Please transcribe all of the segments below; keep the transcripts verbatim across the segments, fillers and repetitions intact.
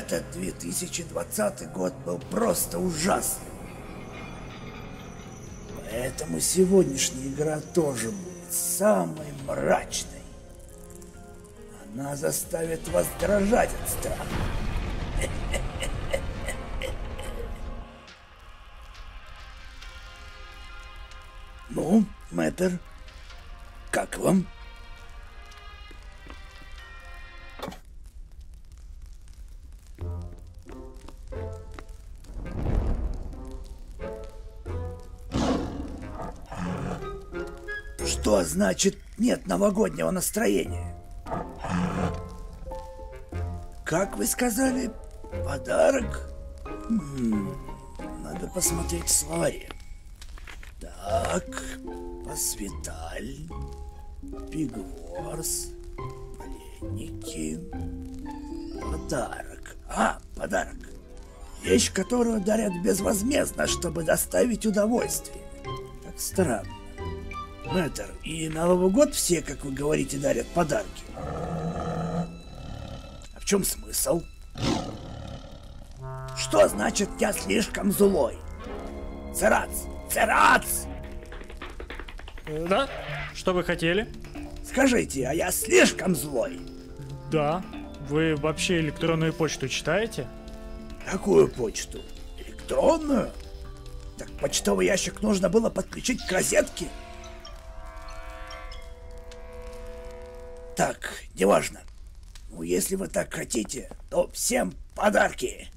Этот две тысячи двадцатый год был просто ужасный. Поэтому сегодняшняя игра тоже будет самой мрачной. Она заставит вас дрожать от страха. Ну, мэтр, как вам? Что значит нет новогоднего настроения? Как вы сказали, подарок? М-м, надо посмотреть в словаре. Так, Посвяталь, Пигворс, пленники, подарок. А, подарок. Вещь, которую дарят безвозмездно, чтобы доставить удовольствие. Как странно. Мэтр, и на Новый год все, как вы говорите, дарят подарки. А в чем смысл? Что значит «я слишком злой»? Церац! Церац! Да? Что вы хотели? Скажите, а я слишком злой? Да. Вы вообще электронную почту читаете? Какую почту? Электронную? Так почтовый ящик нужно было подключить к розетке? Так, неважно. Ну, если вы так хотите, то всем подарки.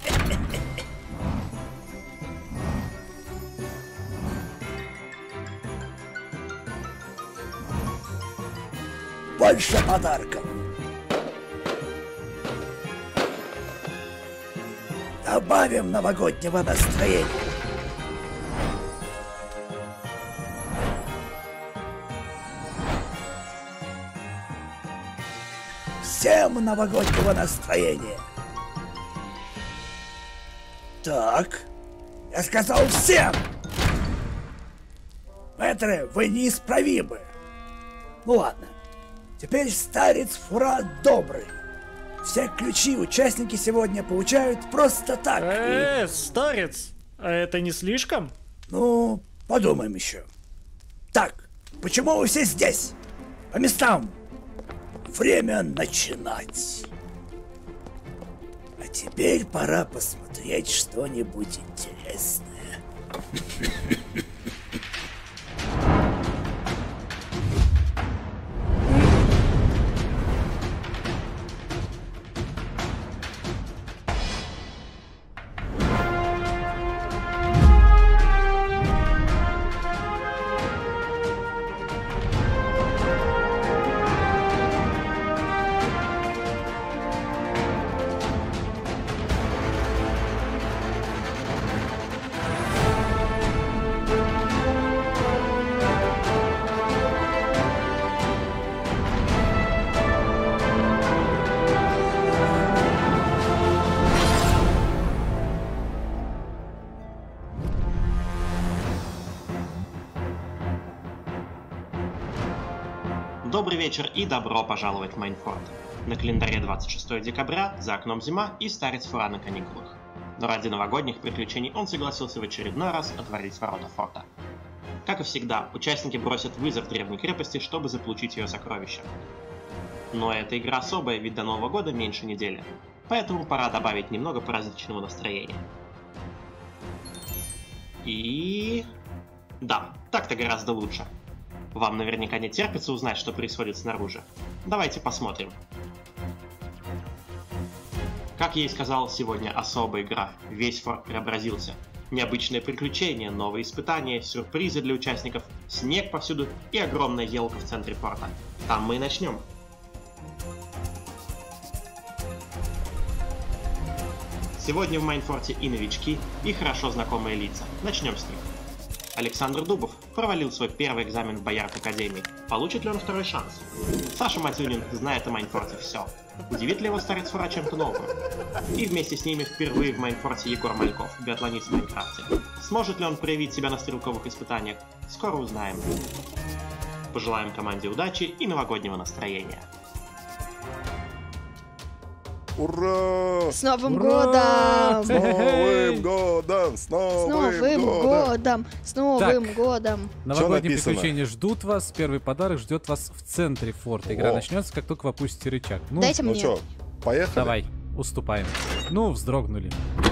Больше подарков. Добавим новогоднего настроения. Всем новогоднего настроения. Так, я сказал всем. Мэтры, вы неисправимы. Ну ладно. Теперь старец Фура добрый. Все ключи участники сегодня получают просто так. Э, старец, а это не слишком? Ну, подумаем еще. Так, почему вы все здесь? По местам. Время начинать. А теперь пора посмотреть что-нибудь интересное. Добрый вечер и добро пожаловать в Майнфорт. На календаре двадцать шестое декабря, за окном зима и старец Фура на каникулах. Но ради новогодних приключений он согласился в очередной раз отворить ворота форта. Как и всегда, участники бросят вызов древней крепости, чтобы заполучить ее сокровища. Но эта игра особая, ведь до Нового года меньше недели. Поэтому пора добавить немного праздничного настроения. И... да, так-то гораздо лучше. Вам наверняка не терпится узнать, что происходит снаружи. Давайте посмотрим. Как я и сказал, сегодня особая игра. Весь форт преобразился. Необычные приключения, новые испытания, сюрпризы для участников, снег повсюду и огромная елка в центре форта. Там мы и начнем. Сегодня в Майнфорте и новички, и хорошо знакомые лица. Начнем с них. Александр Дубов провалил свой первый экзамен в Боярд Академии. Получит ли он второй шанс? Саша Матюнин знает о Майнфорте все. Удивит ли его старец Фура чем-то новым? И вместе с ними впервые в Майнфорте Егор Мальков, биатлонист в Майнкрафте. Сможет ли он проявить себя на стрелковых испытаниях? Скоро узнаем. Пожелаем команде удачи и новогоднего настроения. Ура! С Новым Ура! годом! С Новым годом! С С Новым Новым годом! годом! С Новым годом! Новогодние написано? приключения ждут вас. Первый подарок ждет вас в центре форта. Игра О. начнется, как только вы опустите рычаг. Ну, Дайте Ну мне. что, поехали? давай, уступаем. Ну, вздрогнули.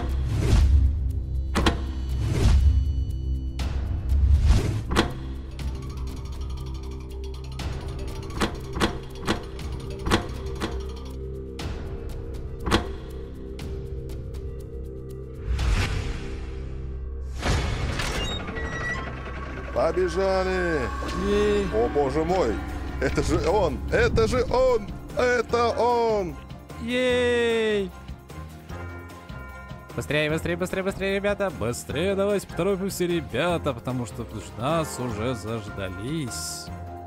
Побежали! Ей. О боже мой! Это же он! Это же он! Это он! Ей! Быстрее, быстрее, быстрее, быстрее, ребята! Быстрее давайте поторопимся, ребята, потому что нас уже заждались.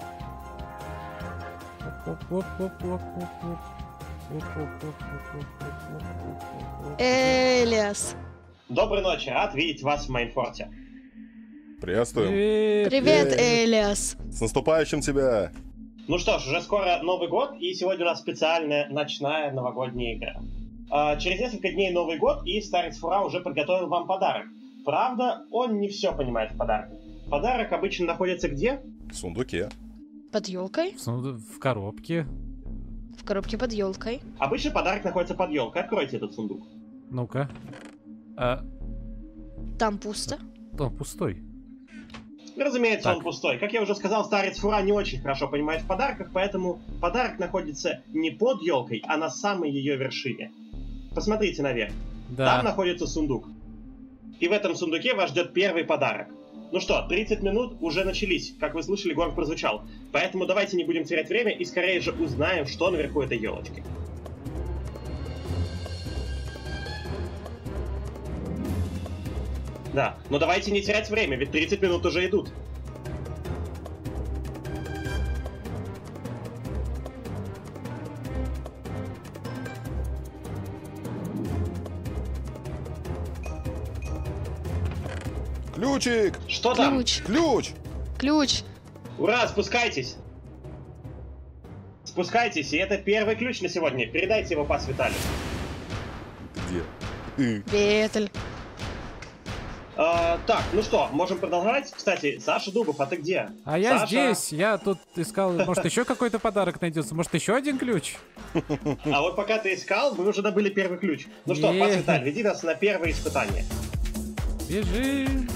Элиас! Доброй ночи, рад видеть вас в Майнфорте. Приветствуем! Привет, Эй. Элиас! С наступающим тебя! Ну что ж, уже скоро Новый год, и сегодня у нас специальная ночная новогодняя игра. А, через несколько дней Новый год, и старец Фура уже подготовил вам подарок. Правда, он не все понимает в подарке. Подарок обычно находится где? В сундуке. Под елкой? В сунду- В коробке. В коробке под елкой. Обычно подарок находится под елкой. Откройте этот сундук. Ну-ка. А, Там пусто. он пустой. Разумеется, Так. он пустой. Как я уже сказал, старец Фура не очень хорошо понимает в подарках, поэтому подарок находится не под елкой, а на самой ее вершине. Посмотрите наверх. Да. Там находится сундук. И в этом сундуке вас ждет первый подарок. Ну что, тридцать минут уже начались. Как вы слышали, гонг прозвучал. Поэтому давайте не будем терять время и скорее же узнаем, что наверху этой елочки. Да, но давайте не терять время, ведь тридцать минут уже идут. Ключик! Что там? Ключ. Ключ! Ключ. Ура, спускайтесь! Спускайтесь, и это первый ключ на сегодня. Передайте его пас Виталию. Где? И. Ветель. А, так, ну что, можем продолжать? Кстати, Саша Дубов, а ты где? А я Саша? здесь, я тут искал, может еще какой-то подарок найдется, может еще один ключ? А вот пока ты искал, мы уже добыли первый ключ. Ну что, Е. пас Виталь, веди нас на первое испытание. Бежим.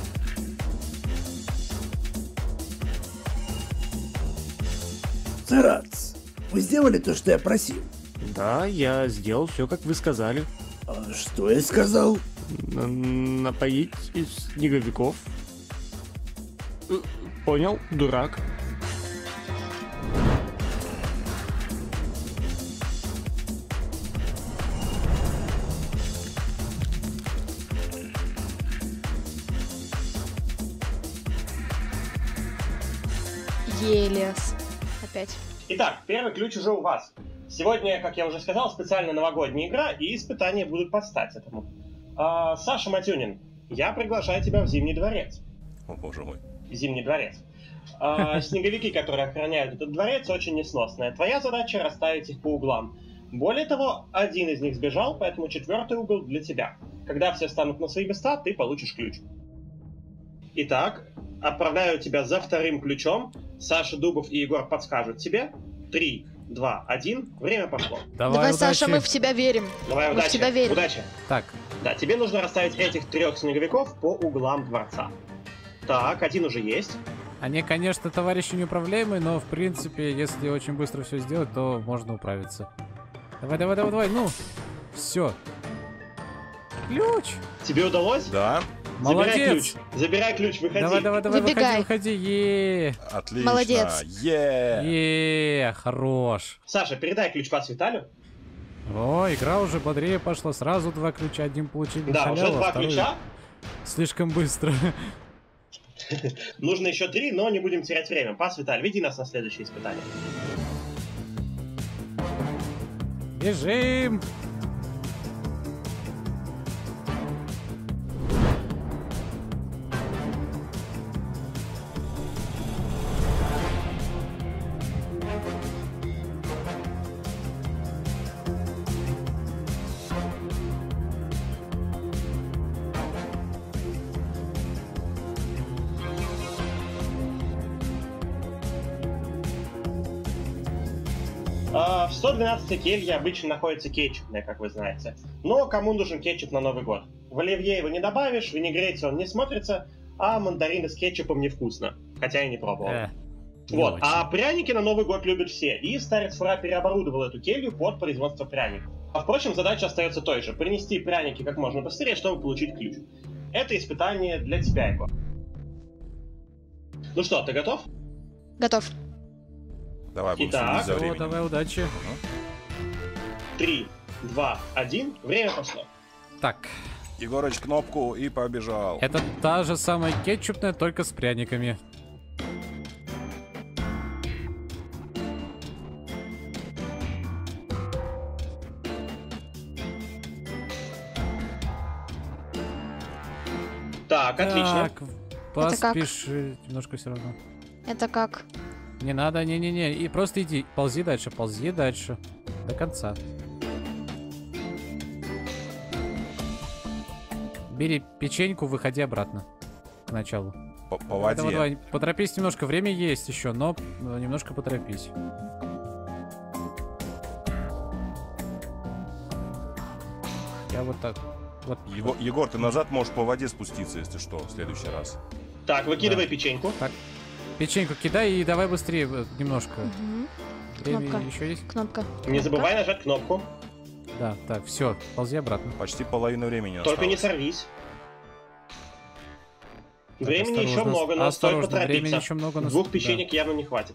Царац, вы сделали то, что я просил? Да, я сделал все, как вы сказали. А что я сказал? Н- Напоить из снеговиков. Э, Понял, дурак. Элиас. Опять. Итак, первый ключ уже у вас. Сегодня, как я уже сказал, специально новогодняя игра, и испытания будут под стать этому. А, Саша Матюнин, я приглашаю тебя в Зимний дворец. О боже мой. Зимний дворец. А, снеговики, которые охраняют этот дворец, очень несносные. Твоя задача расставить их по углам. Более того, один из них сбежал, поэтому четвертый угол для тебя. Когда все станут на свои места, ты получишь ключ. Итак, отправляю тебя за вторым ключом. Саша Дубов и Егор подскажут тебе. Три, два, один. Время пошло. Давай, Давай, удачи. Саша, мы в тебя верим. Давай, Мы в удачи. тебя верим. Удачи. Так, Да, тебе нужно расставить этих трех снеговиков по углам дворца. Так, один уже есть. они, конечно, товарищи неуправляемые, но, в принципе, если очень быстро все сделать, то можно управиться. Давай, давай, давай, давай, ну. Все. Ключ. Тебе удалось? Да, Забирай Молодец. ключ. Забирай ключ, выходи. Давай, давай, давай, Выбегай. выходи, выходи. Е, отлично. Молодец. Е. е, хорош. Саша, передай ключ пас Виталию. О, игра уже бодрее пошла. Сразу два ключа, один получили на Да, халяву, уже а два второй ключа. слишком быстро. Нужно еще три, но не будем терять время. Пас Виталий, веди нас на следующее испытание. Бежим. А, в сто двенадцатой келье обычно находится кетчупная, как вы знаете. Но кому нужен кетчуп на Новый год? В оливье его не добавишь, в винегрете он не смотрится, а мандарины с кетчупом невкусно. Хотя я не пробовал. Э, не вот, очень. а пряники на Новый год любят все. И старец Фура переоборудовал эту келью под производство пряников. А впрочем, задача остается той же. Принести пряники как можно быстрее, чтобы получить ключ. Это испытание для тебя, Егор. Ну что, ты готов? Готов. Давай, будем Итак, следить за О, временем. давай, удачи. Три, два, один. Время пошло. Так, Егорыч кнопку и побежал. это та же самая кетчупная, только с пряниками. Так, отлично. Так, Это как? поспеши. Немножко все равно. Это как? Не надо, не-не-не. И просто иди, ползи дальше, ползи дальше. До конца. Бери печеньку, выходи обратно. К началу. По, по Давай, воде. давай, давай. Поторопись немножко. Время есть еще, но но немножко поторопись. Я вот так. Вот. Его- Егор, ты назад можешь по воде спуститься, если что, в следующий раз. Так, выкидывай Да. печеньку. Печеньку кидай и давай быстрее э, немножко. Мгм. Время Кнопка. еще есть? Кнопка. Не забывай нажать кнопку. Да, так, все, ползи обратно. Почти половину времени Только не осталось. сорвись. Времени еще Осторожно, много, но стоит осторожно, времени поторопиться. еще много, но... Двух да. печенек явно не хватит.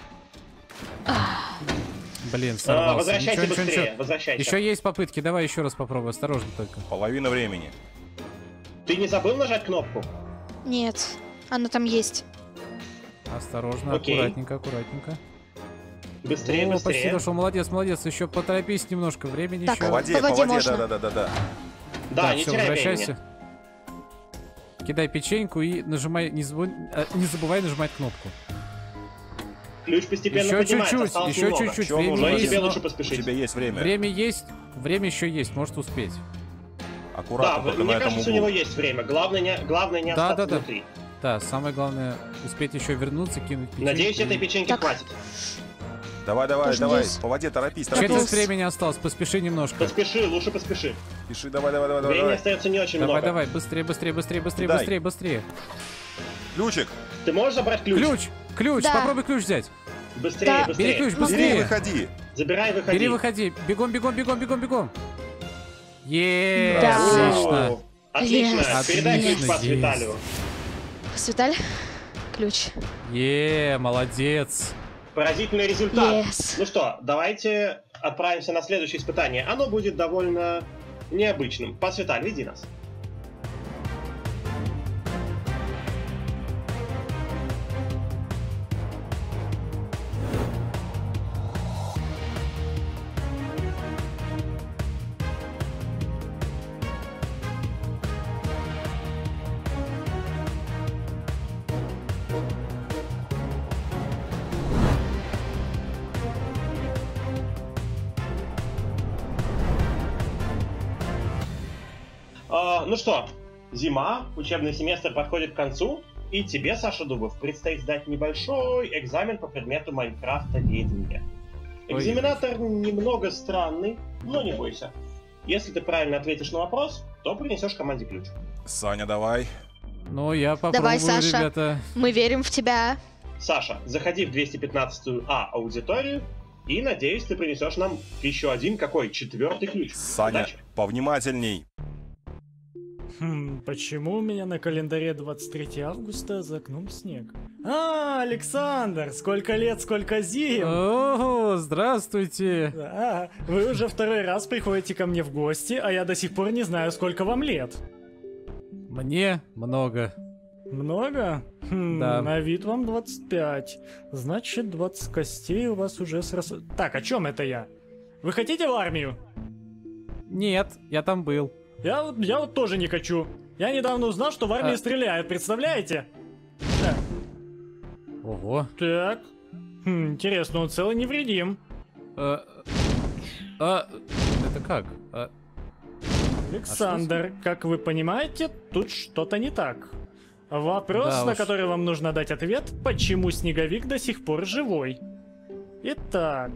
Блин, А, сорвался. возвращайся Ничего, ничего, быстрее, ничего. возвращайся. Еще есть попытки, давай еще раз попробуй, осторожно только. Половина времени. Ты не забыл нажать кнопку? Нет. Она там есть. Осторожно, Окей. аккуратненько, аккуратненько. Быстрее, О, почти быстрее. дошел, молодец, молодец. Еще поторопись немножко, времени Так, По еще. воде, по по воде воде, можно. да-да-да-да. Да, не всё, теряй возвращайся. времени. Кидай печеньку и нажимай, не, забудь, а, не забывай нажимать кнопку. Ключ постепенно Еще поднимается, чуть-чуть, осталось еще немного. чуть-чуть. Чё Время нужно Но есть, тебе но- лучше У поспешить. тебя есть время. Время есть, время еще есть, может успеть. Да, Аккуратно, только мне на этом кажется, у углу. него есть время. Главное не, главное не Да, остаться да, да. внутри. Да, самое главное успеть еще вернуться, кинуть печеньку. Надеюсь, и- этой печеньки Так. хватит. Давай, давай, Тоже давай. здесь. По воде торопись, торопись. Четверть Готов. времени осталось, поспеши немножко. Поспеши, лучше поспеши. Пиши, давай, давай, давай, давай. Времени давай. остается не очень Давай, много. давай, быстрее, быстрее, быстрее, быстрее, Дай. быстрее, быстрее. Ключик. Ты можешь забрать ключ? Ключ, ключ, Да. попробуй ключ взять. Быстрее, Да. быстрее. Бери ключ, Могу. Бери и быстрее. выходи. Забирай, выходи. Бери, выходи. Бегом, бегом, бегом, бегом, бегом. Еее, Да. отлично. О, Отлично. Yes. Передай ключ Отлично, Пас есть. Виталию. Свиталь. Ключ. Еее, молодец. Поразительный результат. Yes. Ну что, давайте отправимся на следующее испытание. Оно будет довольно необычным. Пас Виталь, веди нас. А, ну что, зима, учебный семестр подходит к концу, и тебе, Саша Дубов, предстоит сдать небольшой экзамен по предмету Майнкрафта ведения. Экзаменатор немного странный, но не бойся. Если ты правильно ответишь на вопрос, то принесешь команде ключ. Саня, давай. Ну, я попробую, Давай, Саша. ребята. Мы верим в тебя. Саша, заходи в двести пятнадцатую А аудиторию, и, надеюсь, ты принесешь нам еще один какой? Четвертый ключ. Саня, Удачи. повнимательней. Хм, почему у меня на календаре двадцать третьего августа за окном снег? А, Александр, сколько лет, сколько зим! О, здравствуйте. Да, вы уже второй раз приходите ко мне в гости, а я до сих пор не знаю, сколько вам лет. Мне много. Много? Хм, Да. на вид вам двадцать пять. Значит, двадцать костей у вас уже срос... Так, о чем это я? Вы хотите в армию? Нет, я там был. Я вот, я вот тоже не хочу. Я недавно узнал, что в армии А. стреляют, представляете? Так, Ого. так. Хм, интересно, он целый невредим. Э, а, это как? А, Александр, как вы понимаете, тут что-то не так. Вопрос, Да на уж. который вам нужно дать ответ, почему Снеговик до сих пор живой? Итак,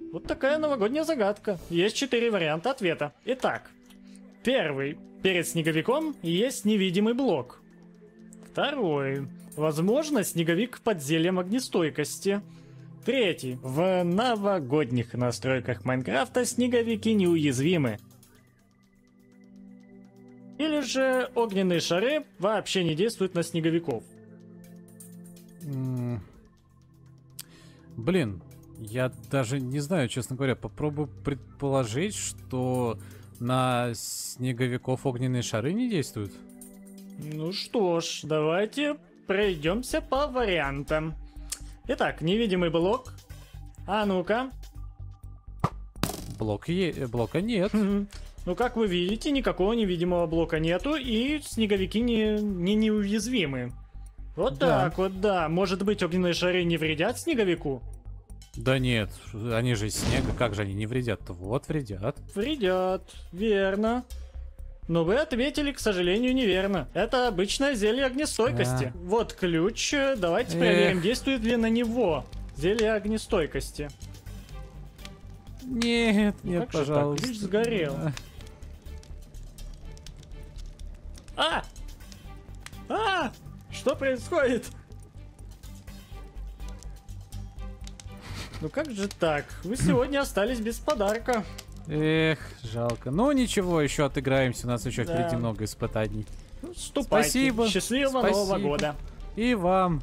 Вот такая новогодняя загадка. Есть четыре варианта ответа. Итак, первый. Перед снеговиком есть невидимый блок. Второй. Возможно, снеговик под зельем огнестойкости. Третий. В новогодних настройках Майнкрафта снеговики неуязвимы. Или же огненные шары вообще не действуют на снеговиков. М, Блин, я даже не знаю, честно говоря. Попробую предположить, что на снеговиков огненные шары не действуют. Ну что ж, давайте пройдемся по вариантам. Итак, невидимый блок. А ну-ка. Блок е- блока нет. Хм. Ну, как вы видите, никакого невидимого блока нету, и снеговики не, не неуязвимы. Вот Да. так вот, да. Может быть, огненные шары не вредят снеговику? Да нет, они же из снега, как же они не вредят-то? Вот, вредят. Вредят, верно. Но вы ответили, к сожалению, неверно. Это обычное зелье огнестойкости. А. Вот ключ. Давайте Эх. проверим, действует ли на него зелье огнестойкости. Нет, Ну, нет, как же так? пожалуйста. Ключ сгорел. А! А! Что происходит? Ну как же так? Вы сегодня остались без подарка. Эх, жалко. Ну ничего, еще отыграемся, у нас еще Да. впереди много испытаний. Ну, ступайте. Спасибо. Счастливого Спасибо. Нового года. И вам.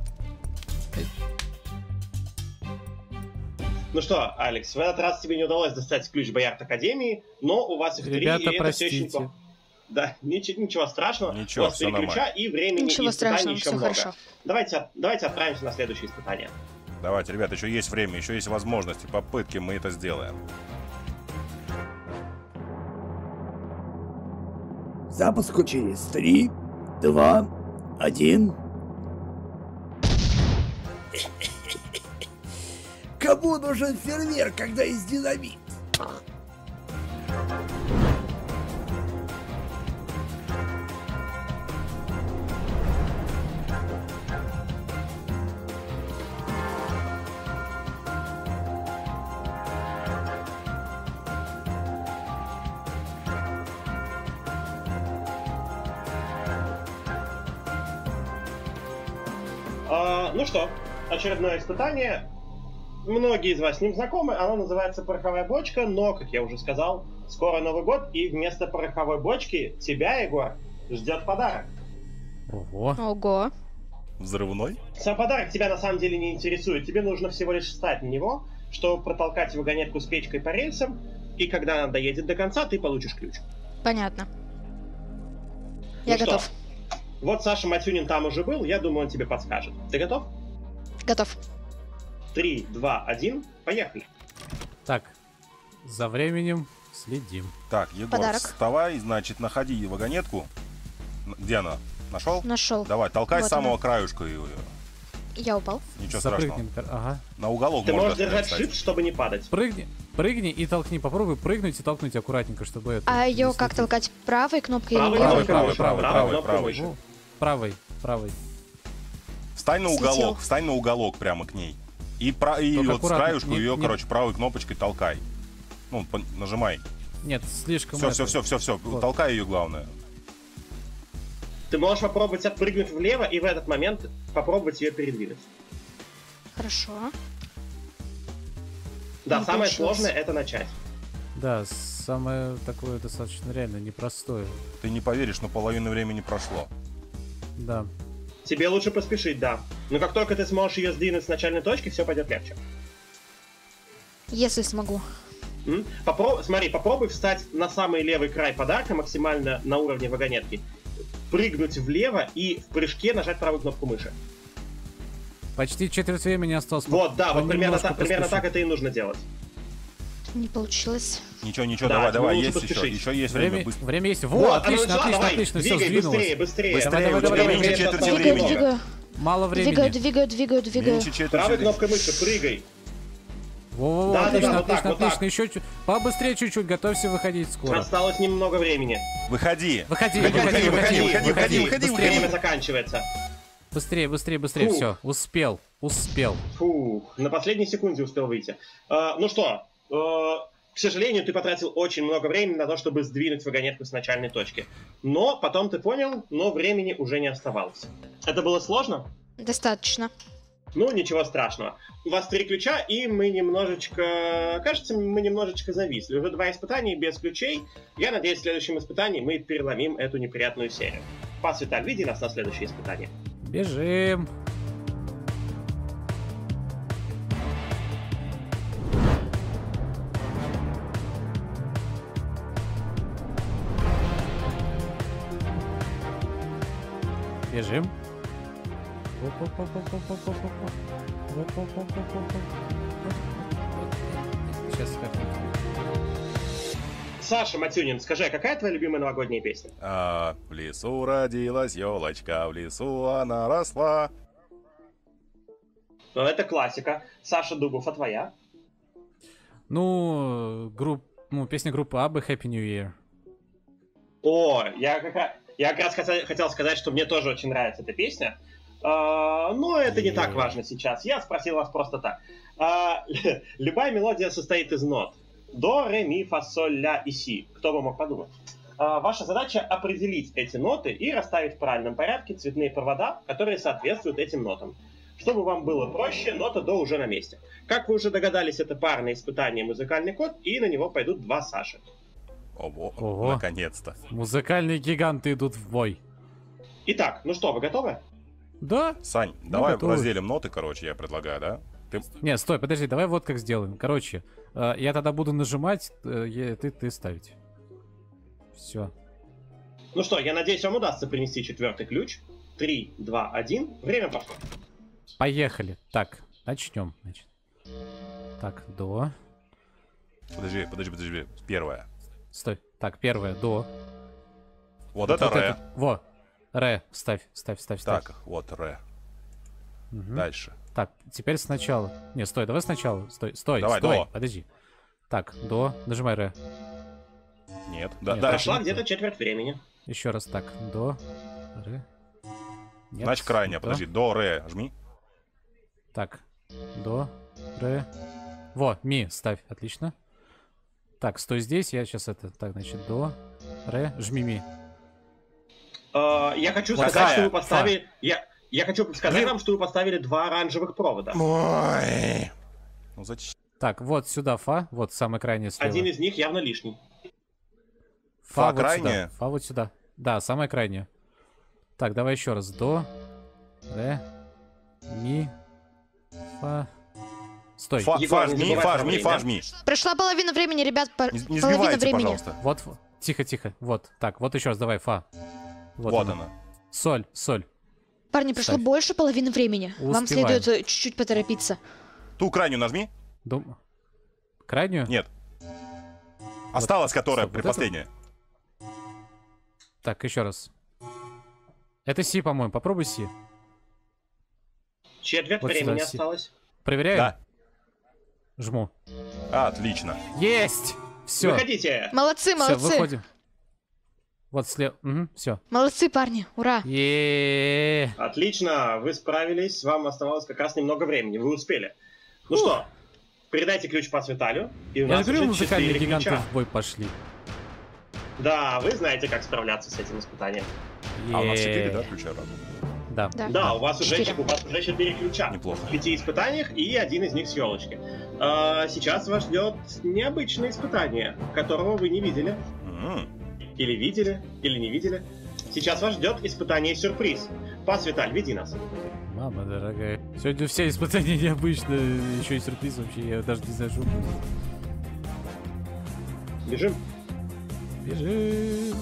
Ну что, Алекс, в этот раз тебе не удалось достать ключ Боярд Академии, но у вас их три, Ребята, и это все очень простите. плохо. Да, ничего, ничего страшного. Ничего, у вас три всё ключа и времени, Ничего и испытаний страшного, еще все много. хорошо. Давайте, давайте отправимся на следующее испытание. Давайте, ребят, еще есть время, еще есть возможности, попытки, мы это сделаем. Запуску через три, два, один. Кому нужен фейерверк, когда есть динамит? А, ну что, очередное испытание. Многие из вас с ним знакомы. Оно называется пороховая бочка, но, как я уже сказал, скоро Новый год, и вместо пороховой бочки тебя, Егор, ждет подарок. Ого. Ого. Взрывной? Сам подарок тебя на самом деле не интересует. Тебе нужно всего лишь встать на него, чтобы протолкать вагонетку с печкой по рельсам, и когда она доедет до конца, ты получишь ключ. Понятно. Ну Я что, готов. Вот Саша Матюнин там уже был, я думаю, он тебе подскажет. Ты готов? Готов. Три, два, один, поехали. Так, за временем следим. Так, Егор, Подарок. вставай, значит, находи вагонетку. Н- Где она? Нашел? Нашел. Давай, толкай Вот с самого она. краюшка ее. Я упал. Ничего Запрыгнем. страшного. Ага. На уголок Ты можно можешь держать кстати. shift, чтобы не падать. Прыгни, прыгни и толкни. Попробуй прыгнуть и толкнуть аккуратненько, чтобы это... А ее не как слететь. толкать? Правой кнопкой Правой или левой? Правый, правый, кнопкой правый, мыши, правый, кнопкой правый. мыши. Ну, правый, правый. Встань на Слетел. уголок, встань на уголок прямо к ней. И, про, и Только вот с аккуратно, краюшку не- ее, не- короче, правой кнопочкой толкай. Ну, по- нажимай. Нет, слишком... Все, это- все, все, все, все. Вот. Толкай ее, главное. Ты можешь попробовать отпрыгнуть влево и в этот момент попробовать ее передвинуть. Хорошо. Да, Не самое получилось. сложное это начать. Да, самое такое достаточно реально непростое. Ты не поверишь, но половина времени прошло. Да. Тебе лучше поспешить, да. Но как только ты сможешь ее сдвинуть с начальной точки, все пойдет легче. Если смогу. М? Попро- Смотри, попробуй встать на самый левый край подарка, максимально на уровне вагонетки. Прыгнуть влево и в прыжке нажать правую кнопку мыши. Почти четверть времени осталось. Вот, да, По- вот примерно, немножко так, примерно поспешим. так это и нужно делать. Не получилось. Ничего, ничего, Да, давай, тебе давай, лучше есть еще. поспешить. Еще есть время. Время, Быстро. время есть. Во, Вот, отлично, она начала, отлично, давай, отлично, все, двигай, сдвинулось. быстрее, быстрее. Быстрее, Давай, у давай, тебя давай, меньше давай. четверти Двигай, Двигаю, времени. двигаю. Мало Двигаю, времени. двигаю, двигаю, двигаю. Меньше четверти Правой времени. кнопкой мыши прыгай. Во-во-во, Да, да, отлично, да, вот так, отлично, вот так. отлично. Еще чуть. Побыстрее чуть-чуть, готовься выходить скоро. Осталось немного времени. Выходи. Выходи, Выходи, выходи, выходи, выходи, выходи, выходи, выходи, быстрее. Время выходи. заканчивается. Быстрее, быстрее, быстрее, Фу. все, успел, Успел. Фух, на последней секунде успел выйти. А, ну что, а, к сожалению, ты потратил очень много времени на то, чтобы сдвинуть вагонетку с начальной точки. Но потом ты понял, но времени уже не оставалось. Это было сложно? Достаточно. Ну, ничего страшного. У вас три ключа, и мы немножечко... Кажется, мы немножечко зависли. Уже два испытания без ключей. Я надеюсь, в следующем испытании мы переломим эту неприятную серию. Пас, Виталь, веди нас на следующее испытание. Бежим. Бежим. Сейчас как-нибудь. Саша Матюнин, скажи, а какая твоя любимая новогодняя песня? А, в лесу родилась елочка, в лесу она росла. Ну, это классика. Саша Дубов, а твоя? Ну, групп, ну, песня группы Абба Happy New Year. О, я как раз, я как раз хотел, хотел сказать, что мне тоже очень нравится эта песня. А, но это не так важно сейчас. Я спросил вас просто так. А, любая мелодия состоит из нот. До, ре, ми, фа, соль, ля и си. Кто бы мог подумать. А, ваша задача определить эти ноты и расставить в правильном порядке цветные провода, которые соответствуют этим нотам. Чтобы вам было проще, нота до уже на месте. Как вы уже догадались, это парное испытание «Музыкальный код», и на него пойдут два Саши. Ого, Ого. наконец-то. Музыкальные гиганты идут в бой. Итак, ну что, вы готовы? Да? Сань, Ну, давай готовы. разделим ноты, короче, я предлагаю, да? Ты... Не, стой, подожди, давай вот как сделаем. Короче, э, я тогда буду нажимать, э, я- ты, ты ставить. Все. Ну что, я надеюсь, вам удастся принести четвертый ключ. Три, два, один. Время пошло. Поехали. Так, начнем. Значит. Так, до. Подожди, подожди, подожди. Первое. Стой. Так, первое, до. Вот, это ре. это. Во. Ре. Ставь, ставь, ставь, ставь. Так, вот ре. Мгм. Дальше. Так, теперь сначала. Не, стой, давай сначала. Стой, стой, Давай, стой. до. Подожди. Так, до. Нажимай ре. Нет. Да, Нет, дальше. Прошла не где-то то. четверть времени. Еще раз так. До. Ре. Нет, Значит, крайне. до. Подожди. До, ре. Жми. Так. До. Ре. Во, ми, ставь. Отлично. Так, стой здесь, я сейчас это... Так, значит, до. Ре. Жми ми. Э, я хочу Вот сказать, фа. что вы поставили... Я, я хочу сказать Блин. вам, что вы поставили два оранжевых провода. Ой. Ну зачем? Так, вот сюда фа. Вот самый крайний слева. Один из них явно лишний. Фа вот крайняя? сюда. Фа вот сюда. Да, самая крайняя. Так, давай еще раз. До. Ре. Ми. Фа. Стой. Фа, Егор, фа не жми, забывай фа про жми, время. фа жми. Прошла половина времени, ребят, по- Не, не половина сбивайте, времени. пожалуйста. Вот. ф- Тихо, тихо. Вот. Так, вот еще раз. Давай, фа. Вот, Вот она. она. Соль, соль. Парни, прошло Ставь. больше половины времени. Вам Успеваем. следует э, чуть-чуть поторопиться. Ту крайнюю нажми. Дум... Крайнюю? Нет. Осталась, которая стоп, вот это? предпоследняя. Так, еще раз. Это Си, по-моему. Попробуй Си. Четверть Вот сюда, времени си. осталось. Проверяем? Да. Жму. Отлично. Есть! Все. Выходите. Молодцы, Все, молодцы. выходим. Вот слева. Угу, все. Молодцы, парни, ура. е Отлично, вы справились. Вам оставалось как раз немного времени. Вы успели. Ну что, передайте ключ по Виталию. И у Я нас же говорю, уже музыкальные четыре гиганты ключа. в бой пошли. Да, вы знаете, как справляться с этим испытанием. А у нас четыре, Е. да, ключа разума? Да. Да. Да, у вас уже, Четыре. у вас уже четыре ключа. Неплохо. В пяти испытаниях и один из них с елочки. А, сейчас вас ждет необычное испытание, которого вы не видели. М. Или видели, или не видели. Сейчас вас ждет испытание-сюрприз. Пас, Виталь, веди нас. Мама дорогая. Сегодня все испытания необычные. Еще и сюрприз вообще. Я даже не знаю, что будет. Бежим. Бежим.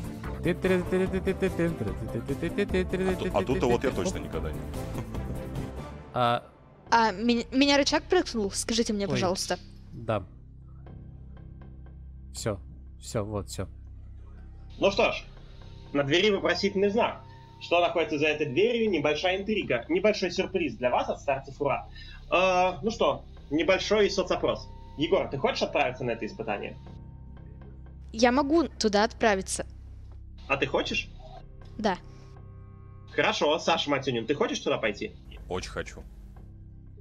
А, ту- а тут-то вот я точно никогда не. А, А меня, меня рычаг прыгнул? Скажите мне, Ой. пожалуйста. да. Все. Все, вот, все. Ну что ж, на двери вопросительный знак. Что находится за этой дверью? Небольшая интрига. Небольшой сюрприз для вас от старцев Ура. А, ну что, небольшой соцопрос. Егор, ты хочешь отправиться на это испытание? Я могу туда отправиться. А ты хочешь? Да. Хорошо, Саша Матюнин, ты хочешь туда пойти? Очень хочу.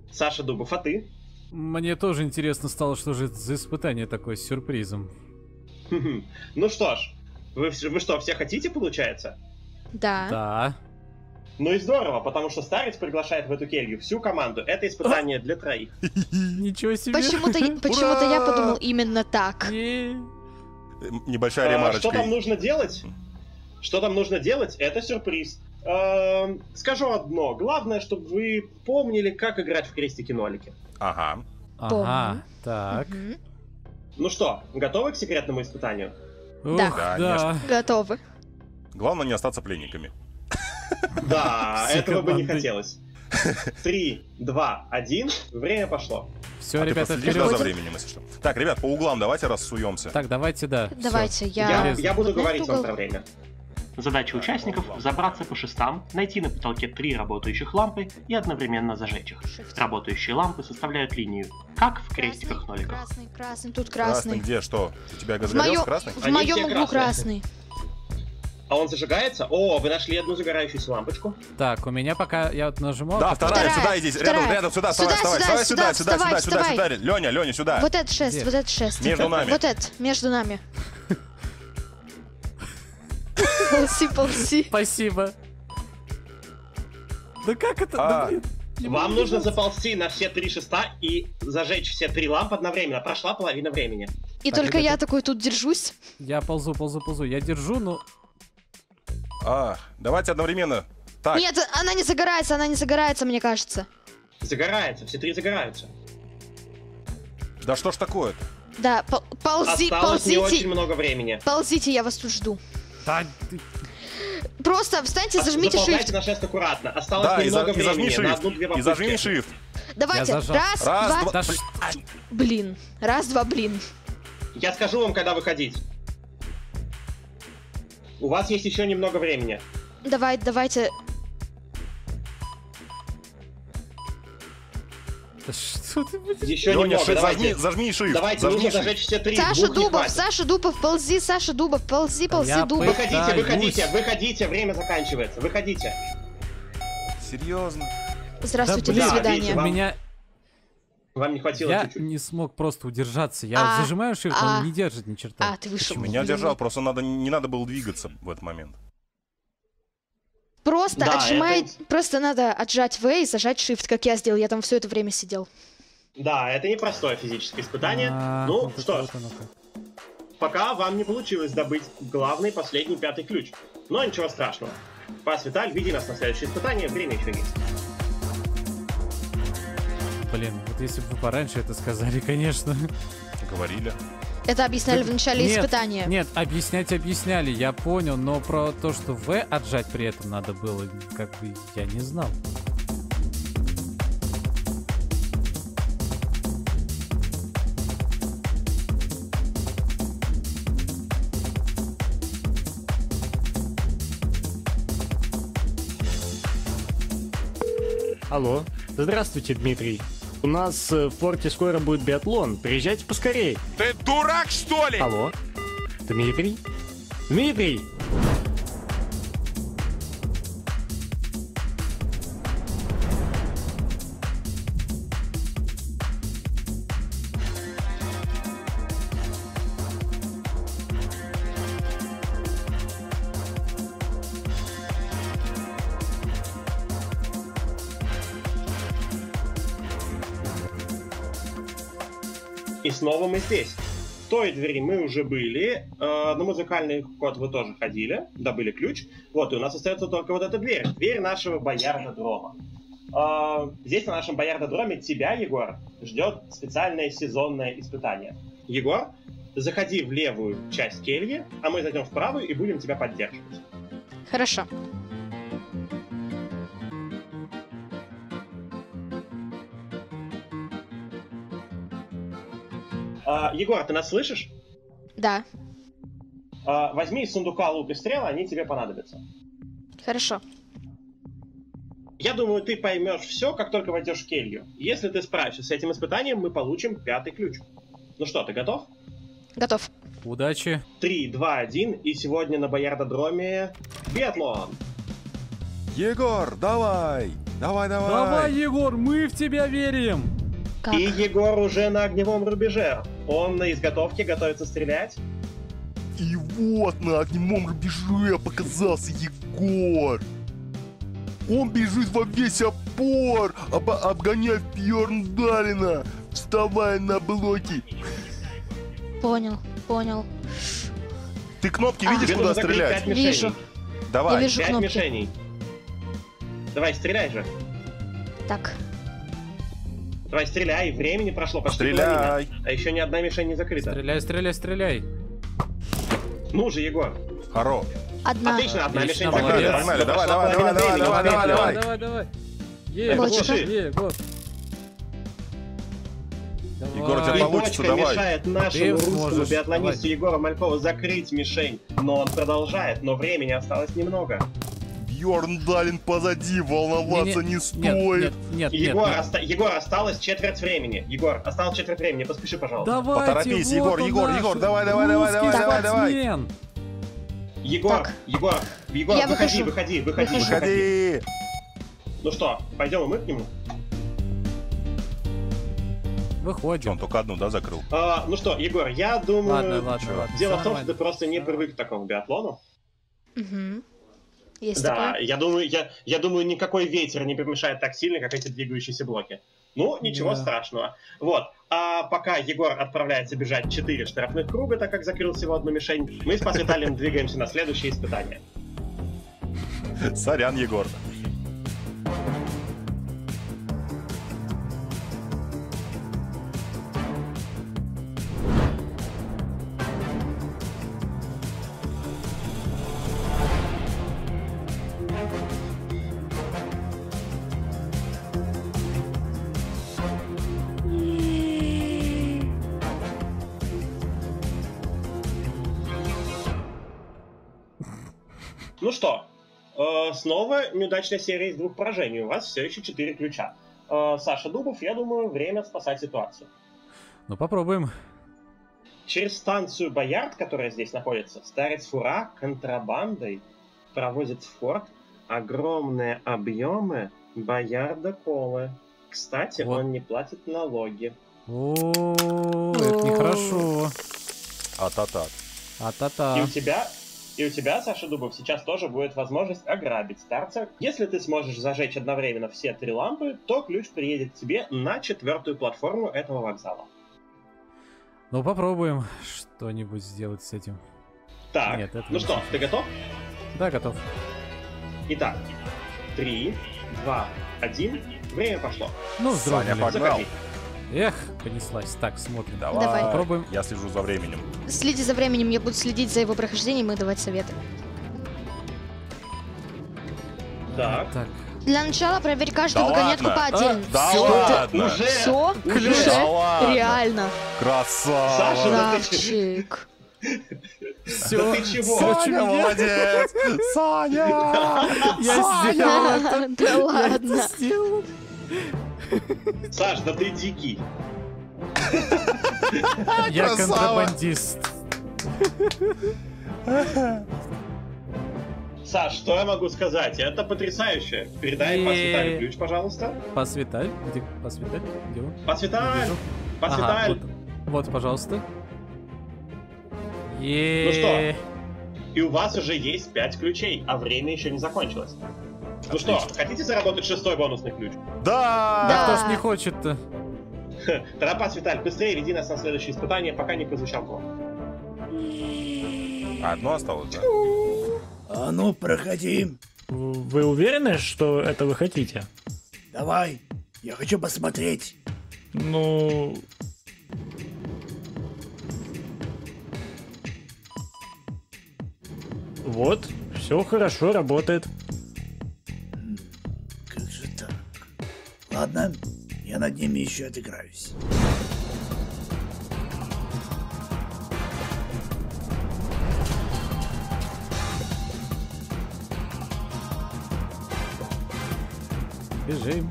Саша Дубов, а ты? Мне тоже интересно стало, что же это за испытание такое с сюрпризом. Ну что ж, вы, вы что, все хотите, получается? Да. Да. Ну и здорово, потому что Старец приглашает в эту келью всю команду. Это испытание для троих. Ничего себе. Почему-то я- почему-то я подумал именно так. Не. Небольшая А, ремарочка. Что там нужно делать? Что там нужно делать? Это сюрприз. Эм, Скажу одно. Главное, чтобы вы помнили, как играть в крестики-нолики. Ага. Ага, Помню. так. Мгм. Ну что, готовы к секретному испытанию? Ух, Да, да. Готовы. Главное не остаться пленниками. Да, Все этого бы не команды. хотелось. Три, два, один. Время пошло. Все, А ты ребята, проследишь, да, за вперед. временем, если что. Так, ребят, по углам давайте рассуемся. Так, давайте, да. всё. Давайте, Я, я... я буду вот на говорить этот вам угол. про время. Задача участников – забраться по шестам, найти на потолке три работающих лампы и одновременно зажечь их. Работающие лампы составляют линию, как в крестиках-ноликах. Красный, красный, тут Красный красный. где? Что? У тебя В, загорелся моё- красный? в Они моем все углу красные. красный. А он зажигается? О, вы нашли одну загорающуюся лампочку. Так, у меня пока я вот нажимал. Да, а потом- вторая, Вторая, сюда иди, вторая. рядом, рядом, сюда, Сюда, вставай, вставай, сюда, вставай, сюда, сюда, сюда, сюда, вставай, сюда, сюда, Леня, Леня, сюда. Вот этот шест, Где? вот этот шест. Между нами. Вот этот, между нами. Ползи, ползи. Спасибо. Да как это? А. Да, блин, не Вам могу нужно держаться. заползти на все три шеста и зажечь все три лампы одновременно. Прошла половина времени. И Так, только ребята. я такой тут держусь. Я ползу, ползу, ползу. Я держу, ну... А, давайте одновременно. Так, Нет, она не загорается, она не загорается, мне кажется. Загорается, все три загораются. да что ж такое-то? Да, пол- ползи, Осталось не очень ползите. много времени. Ползите, я вас тут жду. Да, ты- Просто встаньте, зажмите Заполняйте shift. на шест аккуратно. Осталось Да, и, за- немного и зажми времени. На shift. одну-две И попытки. зажми shift. Давайте, Я зажал. раз, Раз, два, два. Да ш- блин. Раз, два, блин. Я скажу вам, когда выходить. У вас есть еще немного времени. Давай, давайте. Да что ты будешь? Еще Леня, немного, ши- давайте. зажми, зажми shift. Давайте, зажми нужно shift. зажечь все три. Саша двух не Дубов, хватит. Саша Дубов, ползи, Саша Дубов, ползи, ползи, Я Дубов. Выходите, Пытаюсь. выходите, выходите, время заканчивается. Выходите. Серьезно? Здравствуйте, Да, до блин, свидания. У вам- меня... Вам не хватило Я чуть-чуть. не смог просто удержаться. Я А, зажимаю shift, а. он не держит ни черта. А, ты вышел. Меня Блин. держал, просто надо, не надо было двигаться в этот момент. Просто Да, отжимай, это- просто надо отжать V и зажать Shift, как я сделал. Я там все это время сидел. Да, это непростое физическое испытание. А, Ну, вот это что ж, вот оно как. пока вам не получилось добыть главный, последний, пятый ключ. Но ничего страшного. Пас Виталь, веди нас на следующее испытание, время еще есть. Блин, вот если бы вы пораньше это сказали, конечно. Говорили. Это объясняли в начале Нет, испытания. Нет, объяснять объясняли, я понял, но про то, что В отжать при этом надо было, как бы я не знал. Алло. Здравствуйте, Дмитрий. У нас э, в форте скоро будет биатлон. Приезжайте поскорей. Ты дурак, что ли? Алло. Дмитрий? Дмитрий! И снова мы здесь. В той двери мы уже были. э, На музыкальный код вы тоже ходили. Добыли ключ. Вот, и у нас остается только вот эта дверь. Дверь нашего боярдодрома. Э, Здесь, на нашем боярдодроме, тебя, Егор, ждет специальное сезонное испытание. Егор, заходи в левую часть кельи, а мы зайдем в правую и будем тебя поддерживать. Хорошо. Э, Егор, ты нас слышишь? Да. Э, Возьми из сундука лук и стрелы, они тебе понадобятся. Хорошо. Я думаю, ты поймешь все, как только войдешь в келью. Если ты справишься с этим испытанием, мы получим пятый ключ. Ну что, ты готов? Готов. Удачи. Три, два, один, и сегодня на Боярдодроме биатлон. Егор, давай! Давай, давай. Давай, Егор, мы в тебя верим. Как? И Егор уже на огневом рубеже. Он на изготовке, готовится стрелять. И вот на огневом рубеже показался Егор. Он бежит во весь опор, об обгоняя Бьерндалина, вставая на блоки. Понял, понял. Ты кнопки А. видишь, Тебе куда нужно закрыть стрелять? пять мишеней. Вижу. Давай. Я вижу Пять кнопки. мишеней. Давай, стреляй же. Так. Давай, стреляй. Времени прошло почти половина. Стреляй. А еще ни одна мишень не закрыта. Стреляй, стреляй, стреляй. Ну же, Егор. Хоро. Одна. Отлично, одна Отлично, мишень молодец. закрыта. Погнали, давай, Пошла давай, половина давай, времени, давай, успехи. давай, Давай, давай. давай, давай. Е, Бочка. Егор. Егор, у тебя И Давай. получится, бочка давай. мешает нашему Ты русскому сможешь, биатлонисту давай. Егору Малькову закрыть мишень. Но он продолжает, но времени осталось немного. Бьерндалин позади, волноваться не Нет, стоит. нет, нет, нет, Егор, нет. оста- Егор, осталось четверть времени. Егор, осталось четверть времени, поспеши, пожалуйста. Давайте, Поторопись, вот Егор, он Егор, наш Егор, давай, давай, давай, русский давай, давай, давай. спортсмен. Егор, Так. Егор, Егор, Я выходи, выхожу. выходи, выходи, Выхожу. выходи. Выходи. Ну что, пойдем и мы к нему? Чё, Выходим. он только одну, да, закрыл? А, ну что, Егор, я думаю... Ладно, ладно, ладно. Дело всё в том, что ты нормально. просто не привык к такому биатлону. Угу. Есть Да, такое. я думаю, я, я думаю, никакой ветер не помешает так сильно, как эти двигающиеся блоки. Ну, ничего Да. страшного. Вот. А пока Егор отправляется бежать четыре штрафных круга, так как закрыл всего одну мишень, мы с Пас Виталием двигаемся на следующее испытание. Сорян, Егор. Ну что, э, снова неудачная серия из двух поражений. У вас все еще четыре ключа. Э, Саша Дубов, я думаю, время спасать ситуацию. Ну, попробуем. Через станцию Боярд, которая здесь находится, старец Фура контрабандой провозит в форт огромные объемы Боярда колы. Кстати, Вот. он не платит налоги. О, это нехорошо. А-та-та. И А-та-та. у тебя, и у тебя, Саша Дубов, сейчас тоже будет возможность ограбить старца. Если ты сможешь зажечь одновременно все три лампы, то ключ приедет к тебе на четвертую платформу этого вокзала. Ну, попробуем что-нибудь сделать с этим. Так, Нет, это ну не что, совсем. ты готов? Да, готов. Итак, три, два, один, время пошло. Ну, Саня, вздрогнули. погнал. Заходи. Эх, понеслась. Так, смотрим. Давай. Давай. Попробуем. Я слежу за временем. Следи за временем, я буду следить за его прохождением и давать советы. Так. Так. Для начала проверь каждую Да вагонетку ладно? по отдельно. Да Всё. ладно? Уже? Все? Уже? Уже? Да ладно? Реально. Красава. Саша, да ты Кравчик. Все. Да ты чего? Саня, молодец! Саня! Я сделал это. Да Я ладно. это сделал. Саш, да ты дикий. Я Красава. контрабандист. Саш, что я могу сказать? Это потрясающе. Передай Е. Пас Виталию ключ, пожалуйста. Пас Виталь. Где Пас Виталь? Где он? Пас Виталь! Вижу. Пас Ага, Виталь! вот, вот, пожалуйста. Ну Е. И у вас уже есть пять ключей, а время еще не закончилось. Ну что, хотите заработать шестой бонусный ключ? Да! Да. Кто ж не хочет-то? Тогда, Пас Виталь, быстрее веди нас на следующее испытание, пока не прозвучал гол. Одно осталось, да? А ну, проходи. Вы уверены, что это вы хотите? Давай. Я хочу посмотреть. Ну... Вот, все хорошо работает. Как же так? Ладно, я над ними еще отыграюсь. Бежим.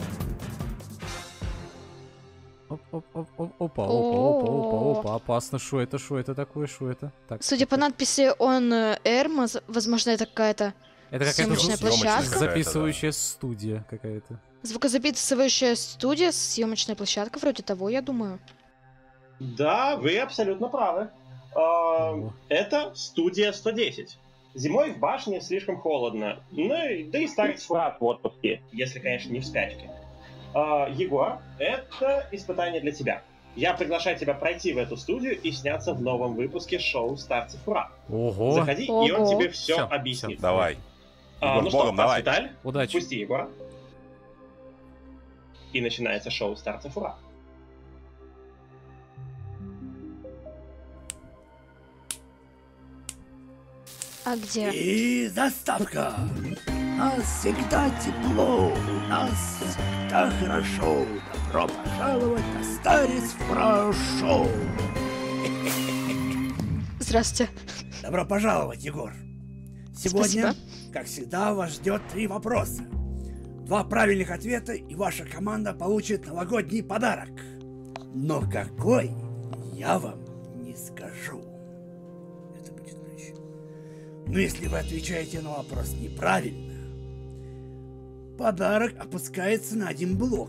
Оп, оп, оп, оп, опа, опа, опа, опа, опа, опасно. Что это, что это такое, что это? Так. Судя по надписи, он э, Эрма, з- возможно, это какая-то Это какая-то Съемочная звук- площадка? записывающая студия какая-то. Звукозаписывающая студия, съемочная площадка, вроде того, я думаю. Да, вы абсолютно правы. А, это студия сто десять. Зимой в башне слишком холодно. Ну, и- да и старец Фурат в отпуске, если, конечно, не в спячке. А, Егор, это испытание для тебя. Я приглашаю тебя пройти в эту студию и сняться в новом выпуске шоу «Старцы Фурат». Ого. Заходи, и он Ого. тебе все Всё, объяснит. Давай. А, Егор, ну что, богом, давай. Виталь, Удачи. пусти Егора. И начинается шоу «Старцы Фурат». А где? И заставка. У нас всегда тепло, у нас всегда хорошо. Добро пожаловать на Старец Фурат шоу. Здравствуйте. Добро пожаловать, Егор. Сегодня, Спасибо. как всегда, вас ждет три вопроса. Два правильных ответа, и ваша команда получит новогодний подарок. Но какой, я вам не скажу. Это будет ключ. Но если вы отвечаете на вопрос неправильно, подарок опускается на один блок.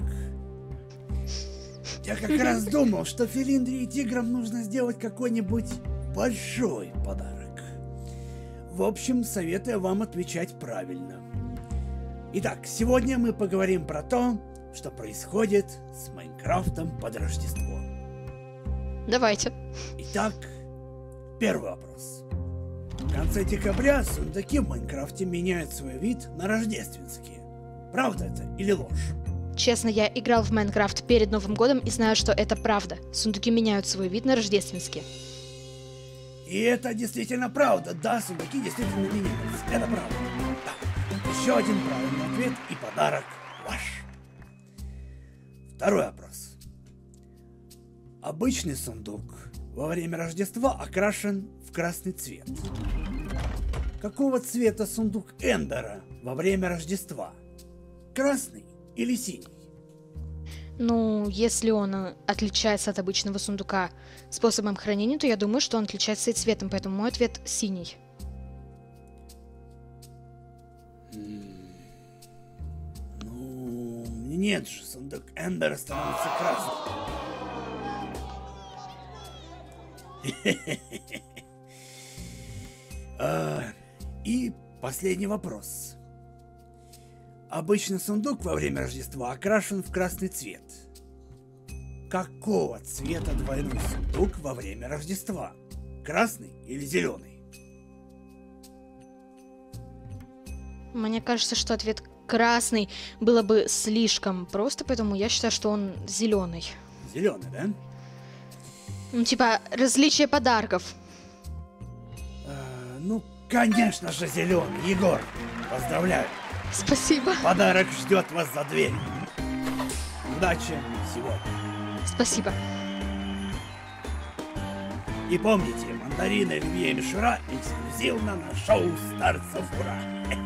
Я как раз думал, что Филиндре и Тиграм нужно сделать какой-нибудь большой подарок. В общем, советую вам отвечать правильно. Итак, сегодня мы поговорим про то, что происходит с Майнкрафтом под Рождество. Давайте. Итак, первый вопрос. В конце декабря сундуки в Майнкрафте меняют свой вид на рождественские. Правда это или ложь? Честно, я играл в Майнкрафт перед Новым годом и знаю, что это правда. Сундуки меняют свой вид на рождественские. И это действительно правда. Да, сундуки действительно меняются. Это правда. Да. Еще один правильный ответ и подарок ваш. Второй вопрос. Обычный сундук во время Рождества окрашен в красный цвет. Какого цвета сундук Эндера во время Рождества? Красный или синий? Ну, если он э, отличается от обычного сундука способом хранения, то я думаю, что он отличается и цветом, поэтому мой ответ синий. Ну, нет же, сундук Эндера становится красным. А, И последний вопрос. Обычно сундук во время Рождества окрашен в красный цвет. Какого цвета двойной сундук во время Рождества? Красный или зеленый? Мне кажется, что ответ красный было бы слишком просто, поэтому я считаю, что он зеленый. Зеленый, да? Ну, типа, различие подарков. А, ну, конечно же, зеленый. Егор, поздравляю. Спасибо. Подарок ждет вас за дверью. Удачи сегодня. Спасибо. И помните, мандарины Оливье и Мишура эксклюзивно на шоу «Старцев Ура».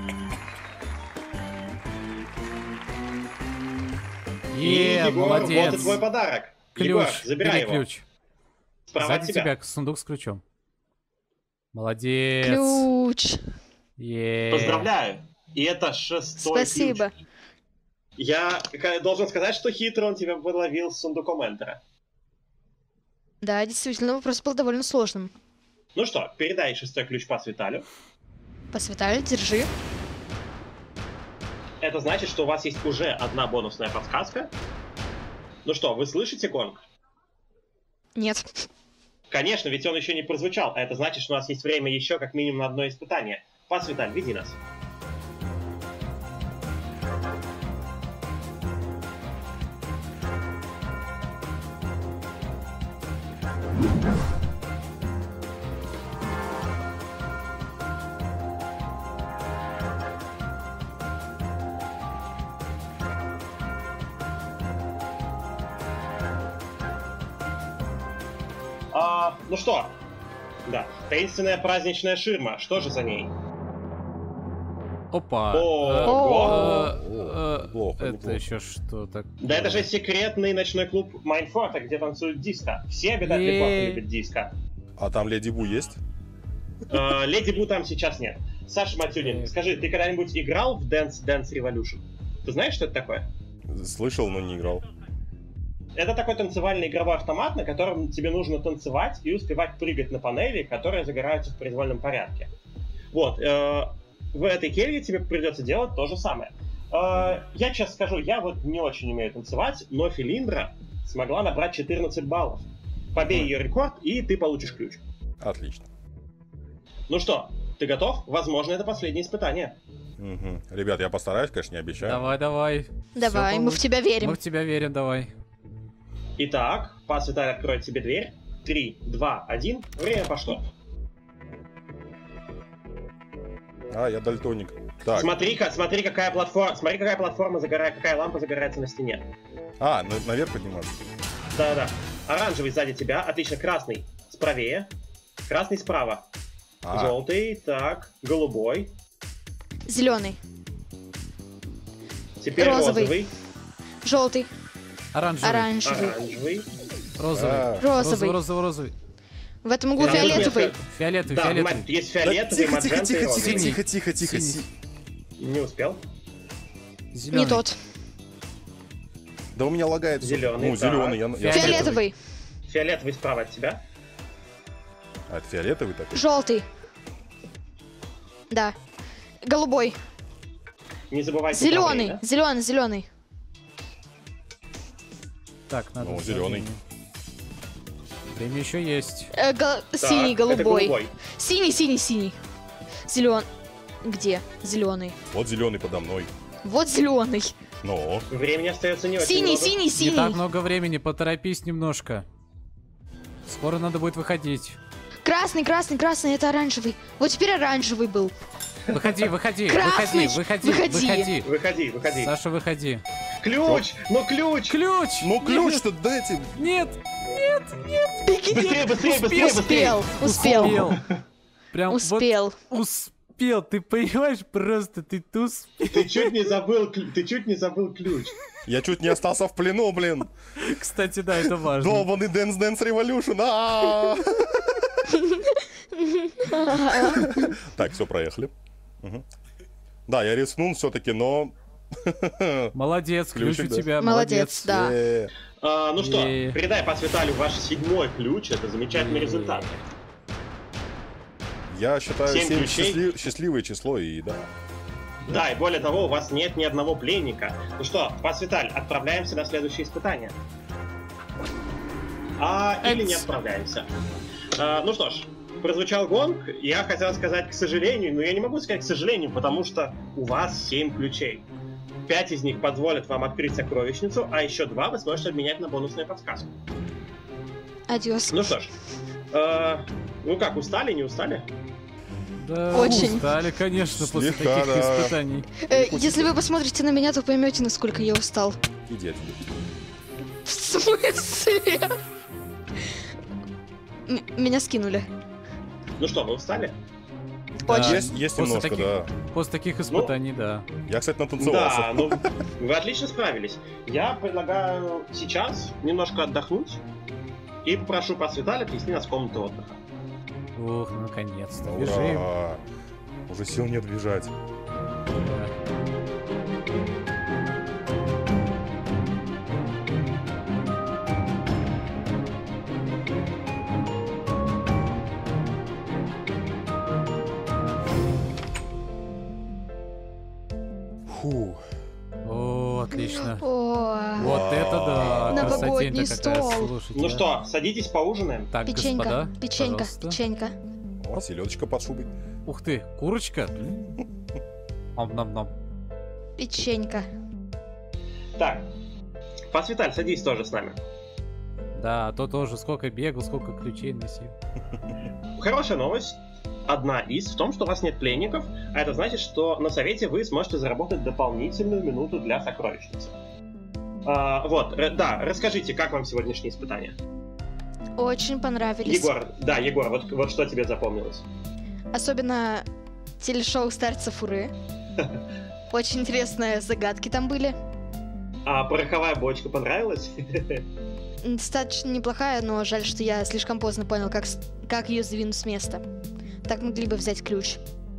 Е, Егор, молодец. вот и твой подарок. Ключ, Егор, забирай бери его. ключ. Справа от Сзади тебя. тебя сундук с ключом. Молодец. Ключ. Е. Поздравляю. И это шестой Спасибо. ключ. Я к- должен сказать, что хитро он тебя подловил с сундуком Эндера. Да, действительно, вопрос был довольно сложным. Ну что, передай шестой ключ пас Виталю. Посвятали, держи. Это значит, что у вас есть уже одна бонусная подсказка. Ну что, вы слышите гонг? Нет. Конечно, ведь он еще не прозвучал, а это значит, что у нас есть время еще как минимум на одно испытание. Пас Виталь, веди нас. А, ну что? Да. Таинственная праздничная ширма. Что же за ней? Опа. Ого. Э, э, э, Неплохо, Это неплохо. еще что так? Да это же секретный ночной клуб Майнфорта, где танцуют диско. Все обитатели Ей. форта любят диско. А там Леди Бу есть? Э, Леди Бу там сейчас нет. Саша Матюнин, скажи, ты когда-нибудь играл в Dance Dance Revolution? Ты знаешь, что это такое? Слышал, но не играл. Это такой танцевальный игровой автомат, на котором тебе нужно танцевать и успевать прыгать на панели, которые загораются в произвольном порядке. Вот, э, в этой келье тебе придется делать то же самое. Э, я честно скажу, я вот не очень умею танцевать, но Филиндра смогла набрать четырнадцать баллов. Побей ее рекорд, и ты получишь ключ. Отлично. Ну что, ты готов? Возможно, это последнее испытание. Угу. Ребят, я постараюсь, конечно, не обещаю. Давай, давай. Давай, Всё мы в получится. тебя верим. Мы в тебя верим, давай. Итак, пас Виталий откроет себе дверь. Три, два, один. Время пошло. А, я дальтоник. Так. Смотри-ка, смотри, какая платформа, смотри, какая платформа загорает, какая лампа загорается на стене. А, на- наверх подниматься. Да-да. Оранжевый сзади тебя, отлично, красный справее, красный справа, А, желтый, так, голубой, Зеленый, теперь Розовый. розовый, желтый, Оранжевый. оранжевый, оранжевый. Розовый. а, розовый. Розовый, розовый. В этом углу Фиолетовый. фиолетовый. Фиолетовый, Да, фиолетовый. внимание, есть да фиолетовый, тихо, тихо, маджента и тихо, тихо, розовый. Синий. тихо, тихо, тихо, Синий. си- Не успел. Зеленый. Не тот. Да у меня лагает. всё. Зелёный, Ну, да. зеленый, я, я... Фиолетовый. Фиолетовый, Фиолетовый справа от тебя. А, это фиолетовый такой? желтый. Да. Голубой. Не забывайте Зеленый, управление. зеленый, зеленый. Так, надо... Ну, управление. зеленый. Время еще есть. Э, го- Так, Синий, это голубой. голубой. Синий, синий, синий. Зелен. Где? Зеленый. Вот зеленый подо мной. Вот зеленый. Но. Времени остается не очень Синий, много. синий, Не так синий. много времени, поторопись немножко. Скоро надо будет выходить. Красный, красный, красный, это оранжевый. Вот теперь оранжевый был. Выходи, выходи, Красный, выходи, выходи, выходи. выходи. Выходи, выходи. Саша, выходи. Ключ! Ну ключ! Ключ! Ну ключ-то дайте. Нет! Быстрее, быстрее, быстрее, быстрее! Успел, успел, Успел. Прям успел. вот успел. Ты понимаешь, просто ты туз. Ты чуть не забыл, кл- ты чуть не забыл ключ. Я чуть не остался в плену, блин. Кстати, да, это важно. Долбаный Dance Dance Revolution. А! Так, все, проехали. Мгм. Да, я рискнул все-таки, но... Молодец, ключ у Ключик, да. тебя, Молодец, молодец. да. Э, А, ну что, И- передай пас Виталию ваш седьмой ключ, это замечательный И- результат. Я считаю Семь семь ключей. счастлив- счастливое число, и да. Да, и более того, у вас нет ни одного пленника. Ну что, пас Виталь, отправляемся на следующее испытание. А, или не Эц. отправляемся. А, ну что ж, прозвучал гонг, я хотел сказать к сожалению, но я не могу сказать к сожалению, потому что у вас семь ключей. Пять из них позволят вам открыть сокровищницу, а еще два вы сможете обменять на бонусную подсказку. Адиос. Ну что ж, э, ну как, устали, не устали? Да, Очень. устали, конечно, после Слегка, таких да. испытаний. Э, если вы посмотрите на меня, то поймете, насколько я устал. Иди отсюда. В смысле? М- Меня скинули. Ну что, вы устали? Да. Очень. Есть, есть После немножко, таких- да. После таких испытаний, да. Я, кстати, натанцевался. Да, ну вы отлично справились. Я предлагаю сейчас немножко отдохнуть и попрошу пас Виталия отвезти нас в комнату отдыха. Ух, ну, наконец-то. Бежим. Ура! Уже сил нет бежать. Да. Фу. О, отлично. О, Вот это да, Новогодний красотень-то какая, стол. слушайте. Ну что, садитесь, поужинаем. Так, печенька, господа, печенька, пожалуйста. печенька. О, селедочка под шубой. Ух ты, курочка. Ам-нам-нам. Печенька. Так, пас Виталь, садись тоже с нами. Да, а то тоже сколько бегал, сколько ключей носил. Хорошая новость. Одна из в том, что у вас нет пленников, а это значит, что на совете вы сможете заработать дополнительную минуту для сокровищницы. А, вот, р- да, расскажите, как вам сегодняшнее испытание? Очень понравились. Егор, да, Егор, вот, вот что тебе запомнилось? Особенно телешоу «Старца Фуры». Очень интересные загадки там были. А пороховая бочка понравилась? Достаточно неплохая, но жаль, что я слишком поздно понял, как, с- как ее сдвинуть с места. Так могли бы взять ключ.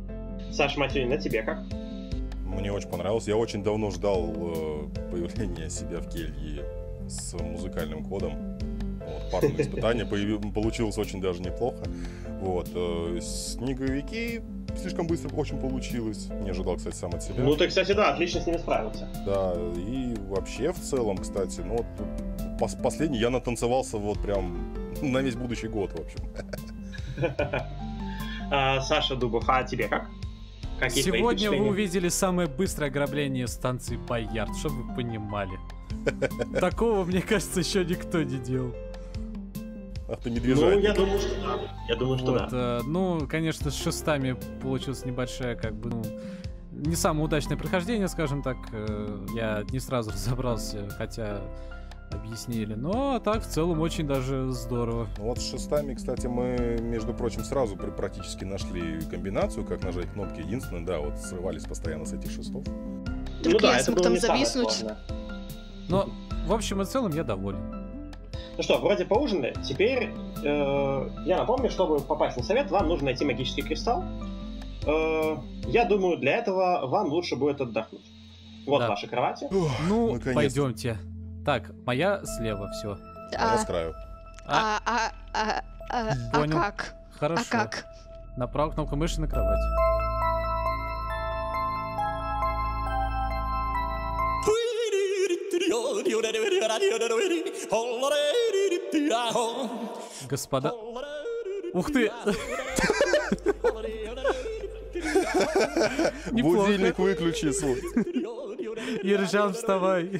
Саша Матюнина, тебе как? Мне очень понравилось. Я очень давно ждал э, появления себя в келье с музыкальным кодом. Вот, парное испытание появи- получилось очень даже неплохо. Вот, э, снеговики слишком быстро очень получилось. Не ожидал, кстати, сам от себя. Ну ты, кстати, да, отлично с ними справился. Да, и вообще в целом, кстати, ну вот пос- последний я натанцевался вот прям на весь будущий год, в общем. А, Саша Дубов, а тебе как? Какие твои Сегодня вы впечатления? увидели самое быстрое ограбление станции Боярд, чтобы вы понимали. Такого, мне кажется, еще никто не делал. Ах ты Ну, медвежатник. я думаю, что да. Я думаю, что Вот, да. э, ну, конечно, с шестами получилось небольшое, как бы, ну, не самое удачное прохождение, скажем так. Э, я не сразу разобрался, хотя объяснили. Но так, в целом, очень даже здорово. Ну вот с шестами, кстати, мы, между прочим, сразу при- практически нашли комбинацию, как нажать кнопки. Единственное, да, вот срывались постоянно с этих шестов. Ну Только да, я это смог было там не самое зависнуть. сложное. Но, в общем и целом, я доволен. Ну что, вроде поужинали. Теперь э, я напомню, чтобы попасть на совет, вам нужно найти магический кристалл. Э, я думаю, для этого вам лучше будет отдохнуть. Вот Да. ваши кровати. Ну, наконец-то. пойдемте. Так, моя слева, все. А я с А, краю. а, а, а, а, а Понял. как? Хорошо. А как? На правую кнопку мыши на кровать. Господа... Ух ты! Неплохо. Будильник выключи свой. Ержан, вставай.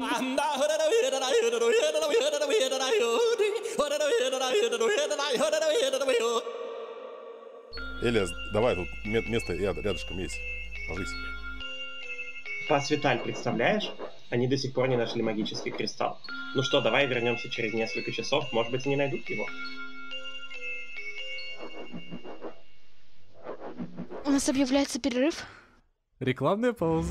Элиас, давай, тут ме- место ряд- рядышком есть. Ложись. Пасвиталь, представляешь? Они до сих пор не нашли магический кристалл. Ну что, давай вернемся через несколько часов. Может быть, они найдут его. У нас объявляется перерыв. Рекламная пауза.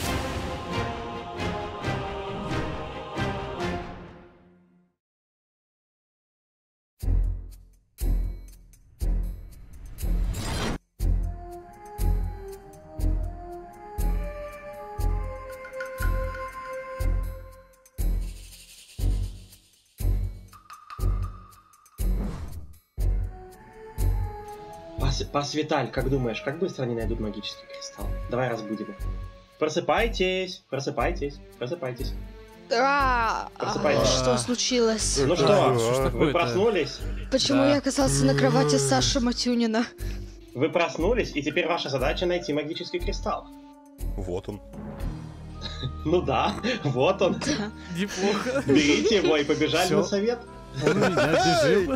Пас, Пасвиталь, как думаешь, как быстро они найдут магический кристалл? Давай разбудим их. Просыпайтесь, просыпайтесь, просыпайтесь. А, а, Просыпайтесь. что случилось? Ну А, что, что ж вы такое-то? проснулись? Почему Да. я оказался на кровати Саши Матюнина? Вы проснулись, и теперь ваша задача найти магический кристалл. Вот он. Ну да, вот он. Да. Неплохо. Берите его и побежали Всё. на совет. Он у меня бежит.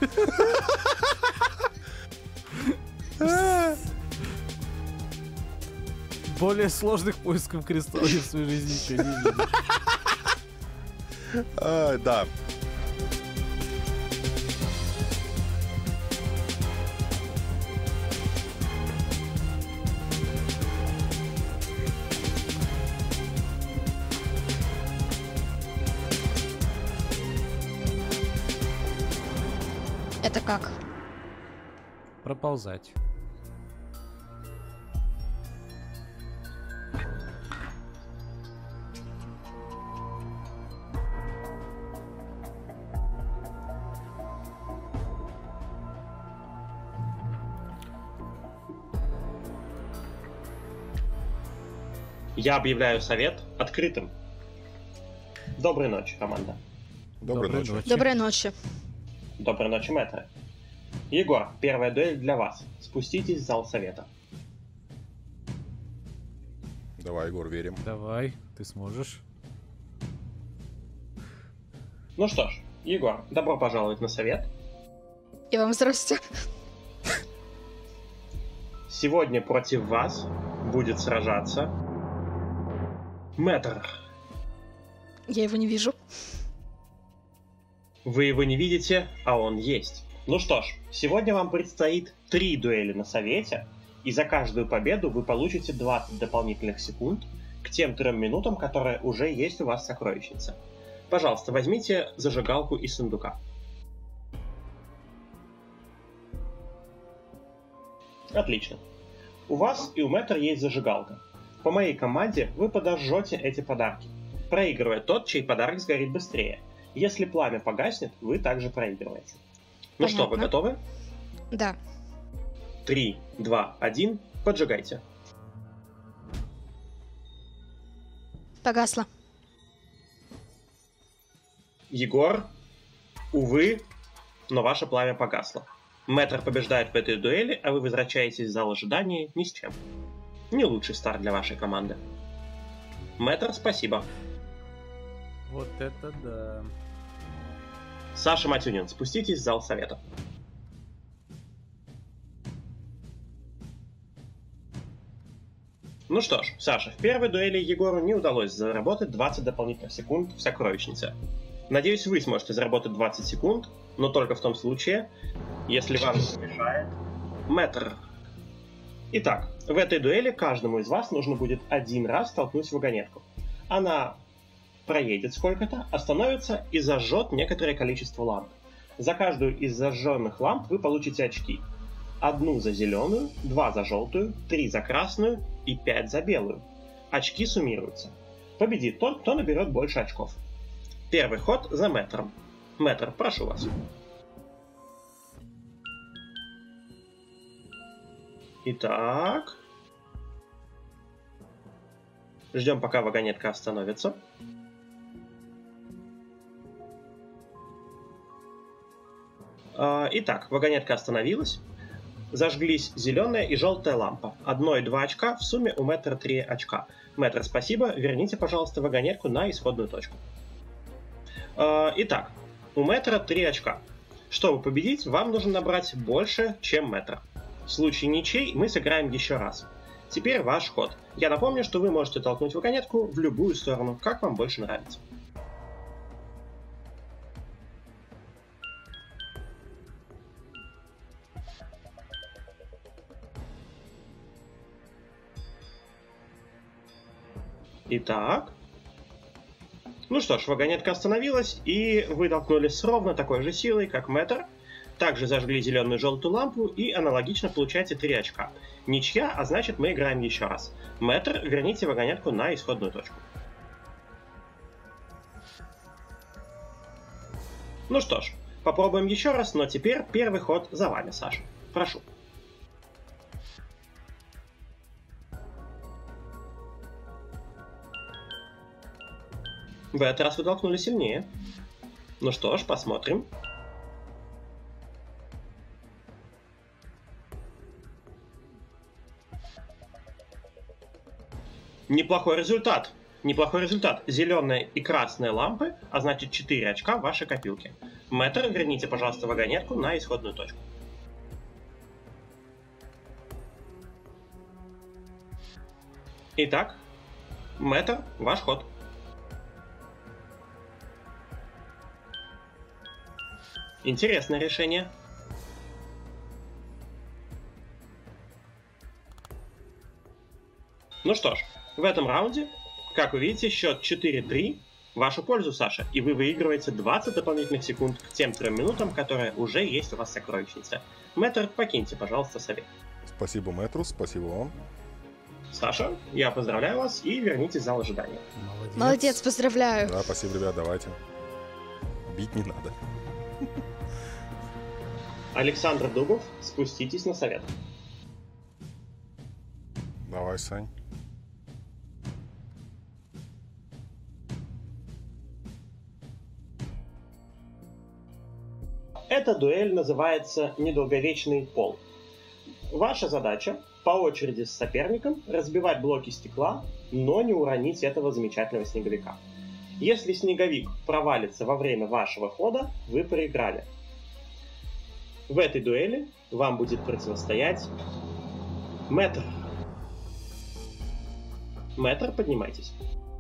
Более сложных поисков кристаллов я в своей жизни еще не видел. А, да. Это как? Проползать. Я объявляю совет открытым. Доброй ночи, команда. Доброй, Доброй ночи. ночи. Доброй ночи. Доброй ночи, мэтры. Егор, первая дуэль для вас. Спуститесь в зал совета. Давай, Егор, верим. Давай, ты сможешь. Ну что ж, Егор, добро пожаловать на совет. И вам здравствуйте. Сегодня против вас будет сражаться Мэтр. Я его не вижу. Вы его не видите, а он есть. Ну что ж, сегодня вам предстоит три дуэли на совете, и за каждую победу вы получите двадцать дополнительных секунд к тем трем минутам, которые уже есть у вас в сокровищнице. Пожалуйста, возьмите зажигалку из сундука. Отлично. У вас и у Мэттера есть зажигалка. По моей команде вы подожжете эти подарки. Проигрывает тот, чей подарок сгорит быстрее. Если пламя погаснет, вы также проигрываете. Ну Понятно. что, вы готовы? Да. три, два, один, поджигайте. Погасло. Егор, увы, но ваше пламя погасло. Мэттер побеждает в этой дуэли, а вы возвращаетесь в зал ожидания ни с чем. Не лучший старт для вашей команды. Мэттер, спасибо. Вот это да. Саша Матюнин, спуститесь в зал совета. Ну что ж, Саша, в первой дуэли Егору не удалось заработать двадцать дополнительных секунд в сокровищнице. Надеюсь, вы сможете заработать двадцать секунд, но только в том случае, если вам не помешает Мэттер. Итак, в этой дуэли каждому из вас нужно будет один раз толкнуть вагонетку. Она проедет сколько-то, остановится и зажжет некоторое количество ламп. За каждую из зажженных ламп вы получите очки. Одну за зеленую, два за желтую, три за красную и пять за белую. Очки суммируются. Победит тот, кто наберет больше очков. Первый ход за Мэттером. Мэттер, прошу вас. Итак. Ждем, пока вагонетка остановится. Итак, вагонетка остановилась. Зажглись зеленая и желтая лампа. Одно и два очка, в сумме у Мэттера три очка. Мэттер, спасибо, верните, пожалуйста, вагонетку на исходную точку. Итак, у Мэттера три очка. Чтобы победить, вам нужно набрать больше, чем Мэттер. В случае ничей мы сыграем еще раз. Теперь ваш ход. Я напомню, что вы можете толкнуть вагонетку в любую сторону, как вам больше нравится. Итак. Ну что ж, вагонетка остановилась, и вы толкнули с ровно такой же силой, как Мэттер. Также зажгли зеленую и желтую лампу, и аналогично получаете три очка. Ничья, а значит мы играем еще раз. Мэттер, верните вагонетку на исходную точку. Ну что ж, попробуем еще раз, но теперь первый ход за вами, Саша. Прошу. В этот раз вы толкнули сильнее. Ну что ж, посмотрим. Неплохой результат. Неплохой результат. Зеленая и красная лампы, а значит четыре очка в вашей копилке. Мэттер, верните, пожалуйста, вагонетку на исходную точку. Итак, Мэттер, ваш ход. Интересное решение. Ну что ж, в этом раунде, как вы видите, счет четыре-три в вашу пользу, Саша, и вы выигрываете двадцать дополнительных секунд к тем трем минутам, которые уже есть у вас в сокровищнице. Мэттер, покиньте, пожалуйста, совет. Спасибо, Мэттру, спасибо вам. Саша, я поздравляю вас и вернитесь в зал ожидания. Молодец. Молодец, поздравляю. Да, спасибо, ребят, давайте. Бить не надо. Александр Дубов, спуститесь на совет. Давай, Сань. Эта дуэль называется «Недолговечный пол». Ваша задача по очереди с соперником разбивать блоки стекла, но не уронить этого замечательного снеговика. Если снеговик провалится во время вашего хода, вы проиграли. В этой дуэли вам будет противостоять Мэттер. Мэттер, поднимайтесь.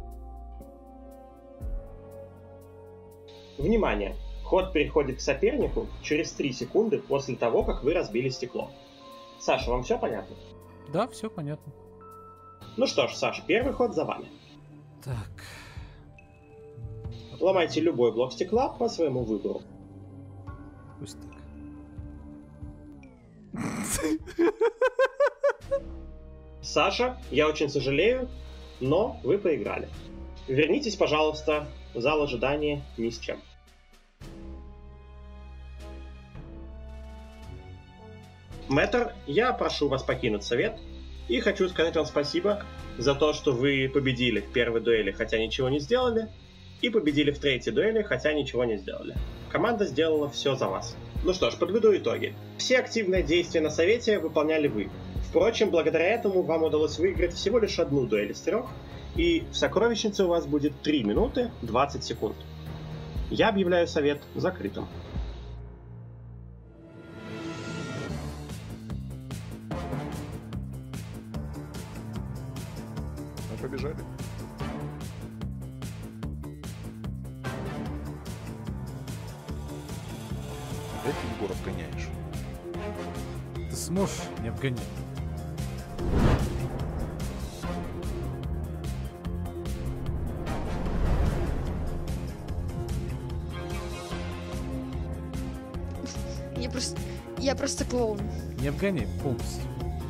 Внимание! Ход переходит к сопернику через три секунды после того, как вы разбили стекло. Саша, вам все понятно? Да, все понятно. Ну что ж, Саша, первый ход за вами. Так. Ломайте любой блок стекла по своему выбору. Пусть так. Саша, я очень сожалею, но вы проиграли. Вернитесь, пожалуйста, в зал ожидания ни с чем. Мэтр, я прошу вас покинуть совет и хочу сказать вам спасибо за то, что вы победили в первой дуэли, хотя ничего не сделали, и победили в третьей дуэли, хотя ничего не сделали. Команда сделала все за вас. Ну что ж, подведу итоги. Все активные действия на совете выполняли вы. Впрочем, благодаря этому вам удалось выиграть всего лишь одну дуэль из трех, и в сокровищнице у вас будет три минуты двадцать секунд. Я объявляю совет закрытым. Мы побежали. Опять ты Егора обгоняешь? Ты сможешь не обгонять? Я просто... Я просто клоун. Не обгоняй полностью.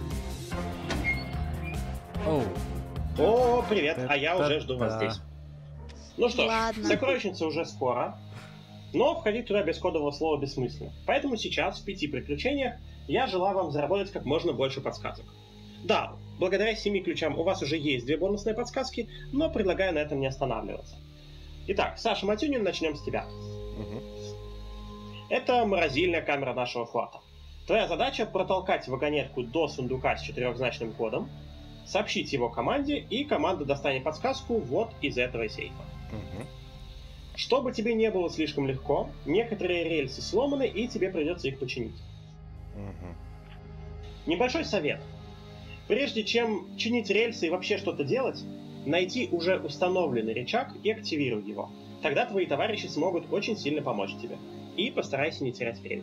Оу. О, привет, а я уже жду вас Та-та-та. здесь. Ну что ж, Ладно. сокровищница уже скоро, но входить туда без кодового слова бессмысленно. Поэтому сейчас, в пяти приключениях, я желаю вам заработать как можно больше подсказок. Да, благодаря семи ключам у вас уже есть две бонусные подсказки, но предлагаю на этом не останавливаться. Итак, Саша Матюнин, начнем с тебя. Угу. Это морозильная камера нашего форта. Твоя задача протолкать вагонетку до сундука с четырехзначным кодом, сообщить его команде, и команда достанет подсказку вот из этого сейфа. Угу. Чтобы тебе не было слишком легко, некоторые рельсы сломаны, и тебе придется их починить. Угу. Небольшой совет. Прежде чем чинить рельсы и вообще что-то делать, найди уже установленный рычаг и активируй его. Тогда твои товарищи смогут очень сильно помочь тебе. И постарайся не терять время.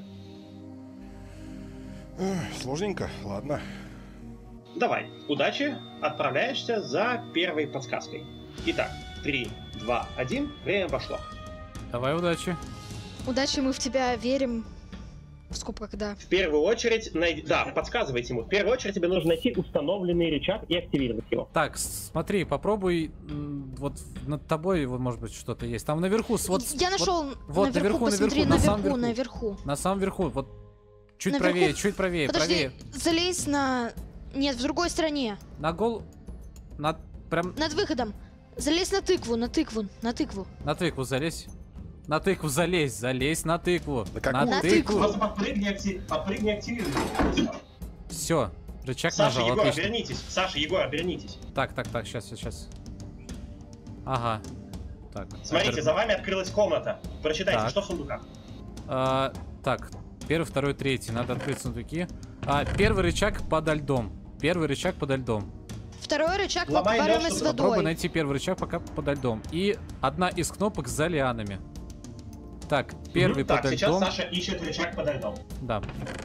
Эх, сложненько, ладно. Давай, удачи, отправляешься за первой подсказкой. Итак, три, два, один, время пошло. Давай, удачи. Удачи, мы в тебя верим. В скобках, да. В первую очередь, найди... да, подсказывайте ему. В первую очередь тебе нужно найти установленный рычаг и активировать его. Так, смотри, попробуй, м, вот над тобой, вот, может быть, что-то есть. Там наверху, с- вот... Я нашел вот, вот, наверху, наверху, посмотри, наверху, на самом наверху, верху. наверху. На самом верху, вот чуть Наверху. правее, чуть правее, Подожди, правее. залезь на... Нет, в другой стороне. На гол... На... Прям Над выходом. Залезь на тыкву, на тыкву, на тыкву. на тыкву залезь. На тыкву залезь, залезь на тыкву. На какую На тыкву. Просто подпрыгни, актив... подпрыгни, активируй. Все, рычаг Саша, нажал, Егор, отлично. обернитесь. Саша, Егор, обернитесь. Так, так, так, сейчас, сейчас. Ага. Так. Смотрите, опер- за вами открылась комната. Прочитайте, Так. что в сундуках. А, так, первый, второй, третий. Надо открыть сундуки. А, первый рычаг подо льдом. Первый рычаг подо льдом. Второй рычаг в Ломай аквариуме лёд, с чтобы Попробуй водой. найти первый рычаг пока подо льдом. И одна из кнопок за лианами. Так, первый Мгм. Так, подо сейчас льдом. Саша ищет рычаг подо льдом. Да.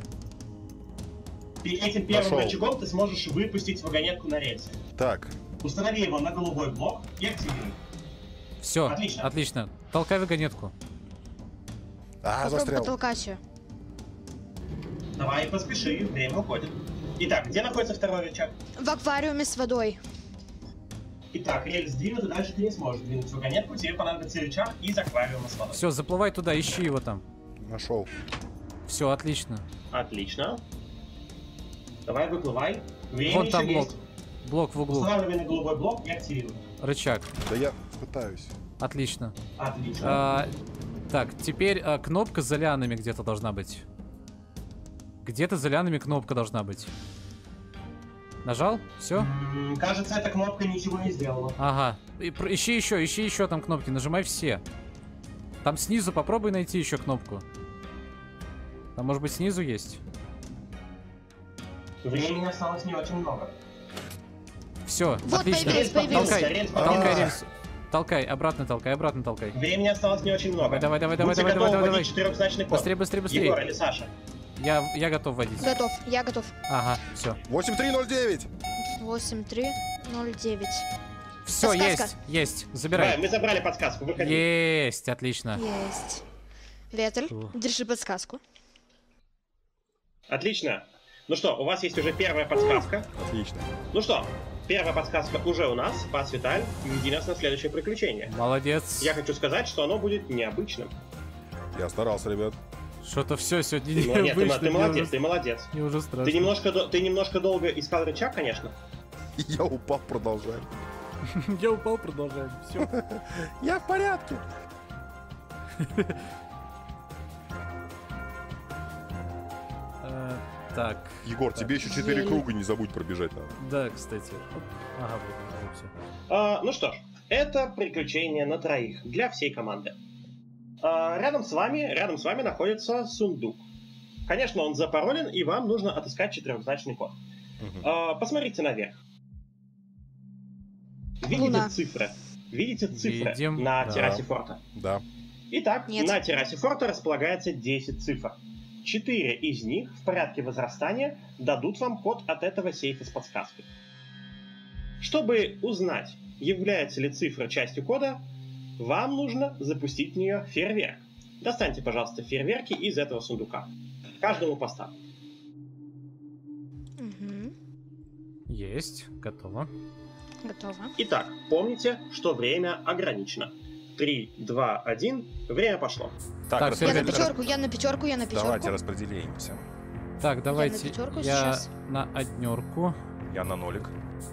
И этим первым Нашел. рычагом ты сможешь выпустить вагонетку на рельсы. Так, Установи его на голубой блок и активируй. Все, Отлично. отлично. Толкай вагонетку. а, Попробуй застрял. потолкать ее. Давай, поспеши, время уходит. Итак, где находится второй рычаг? В аквариуме с водой. Итак, рельс сдвинут, и дальше ты не сможешь двинуть вагонетку, тебе понадобится рычаг из аквариума с водой. Все, заплывай туда, ищи его там. Нашел. Все, отлично. Отлично. Давай, выплывай. Время Вон еще там блок. есть. Блок в углу. Устанавливай на голубой блок и активируй. Рычаг. Да я пытаюсь. Отлично. Отлично. А, так, теперь а, кнопка за лианами где-то должна быть. Где-то за лианами кнопка должна быть. Нажал? Все? М, Кажется, эта кнопка ничего не сделала. Ага. И про- ищи еще, ищи еще там кнопки. Нажимай все. Там снизу попробуй найти еще кнопку. Там, может быть, снизу есть? Времени осталось не очень много. Все, Вот отлично. появилось, появилось. Толкай, Рельс толкай потолкай. рельс. Толкай, обратно толкай, обратно толкай. Времени осталось не очень много. Давай, давай, давай, Будьте давай, готовы давай, вводить давай. четырехзначный код. Быстрее, быстрее, быстрее. Егор или Саша? Я, я готов водить. Готов, я готов. Ага, все. восемь три ноль девять. восемь три ноль девять. Все, Подсказка. есть, есть. Давай, Забирай. мы забрали подсказку, выходи. Есть, отлично. Есть. Ветель, Фу. держи подсказку. Отлично. Ну что, у вас есть уже первая подсказка. Отлично. Ну что, первая подсказка уже у нас. Пас Виталь, веди нас на следующее приключение. Молодец. Я хочу сказать, что оно будет необычным. Я старался, ребят. Что-то все сегодня не Ну, нет, ты, вышло, ты мне молодец, уже- ты молодец. Мне уже страшно. Ты немножко, до- ты немножко долго искал рычаг, конечно. Я упал, продолжаю. Я упал, продолжаем. Все. Я в порядке. Так. Егор, тебе еще четыре Еле. круга не забудь пробежать надо. Да, кстати. Оп. Ага, вот, все. А, ну что ж, это приключение на троих для всей команды. А, рядом с вами, рядом с вами находится сундук. Конечно, он запаролен, и вам нужно отыскать четырехзначный код. Мгм. А, посмотрите наверх. Видите Луна. цифры? Видите цифры Видим, на да. террасе форта? Да. Итак, Нет. на террасе форта располагается десять цифр. Четыре из них в порядке возрастания дадут вам код от этого сейфа с подсказкой. Чтобы узнать, является ли цифра частью кода, вам нужно запустить в нее фейерверк. Достаньте, пожалуйста, фейерверки из этого сундука. Каждому по стату. Мгм. Есть. Готово. Готово. Итак, помните, что время ограничено. Три, два, один. Время пошло. Так, Я на Ребят, пятерку, я на пятерку, я на пятерку. Давайте распределимся. Так, давайте. пятерку Я сейчас. на однерку. Я на нолик.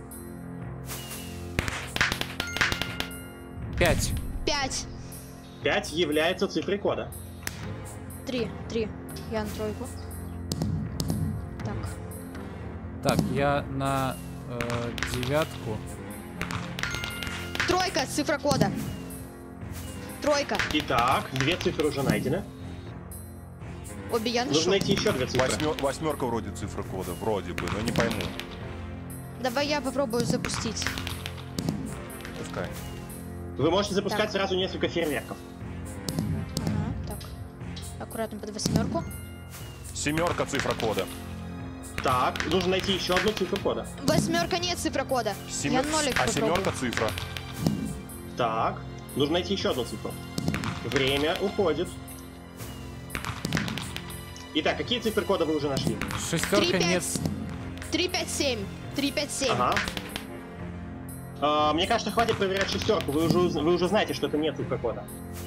Пять. Пять. Пять является цифрой кода. Три. Три. Я на тройку. Так. Так, я на э, девятку. Тройка, цифра кода. Тройка. Итак, две цифры уже найдены. Обе я Нужно ношу. найти еще две цифры. Восьмер- восьмерка вроде цифра кода, вроде бы, но не пойму. Давай я попробую запустить. Пускай. Вы можете запускать Так. сразу несколько фейерверков. Ага, так. Аккуратно под восьмерку. Семерка цифра кода. Так, нужно найти еще одну цифру кода. Восьмерка нет цифра кода. Семер- Я нолик А попробую. семерка цифра. Так, нужно найти еще одну цифру. Время уходит. Итак, какие цифры кода вы уже нашли? Шестерка Три, нет. пять. Три, пять, семь. Три, пять, семь. Ага. А, мне кажется, хватит проверять шестерку. Вы уже, уз- вы уже знаете, что это не цифра кода.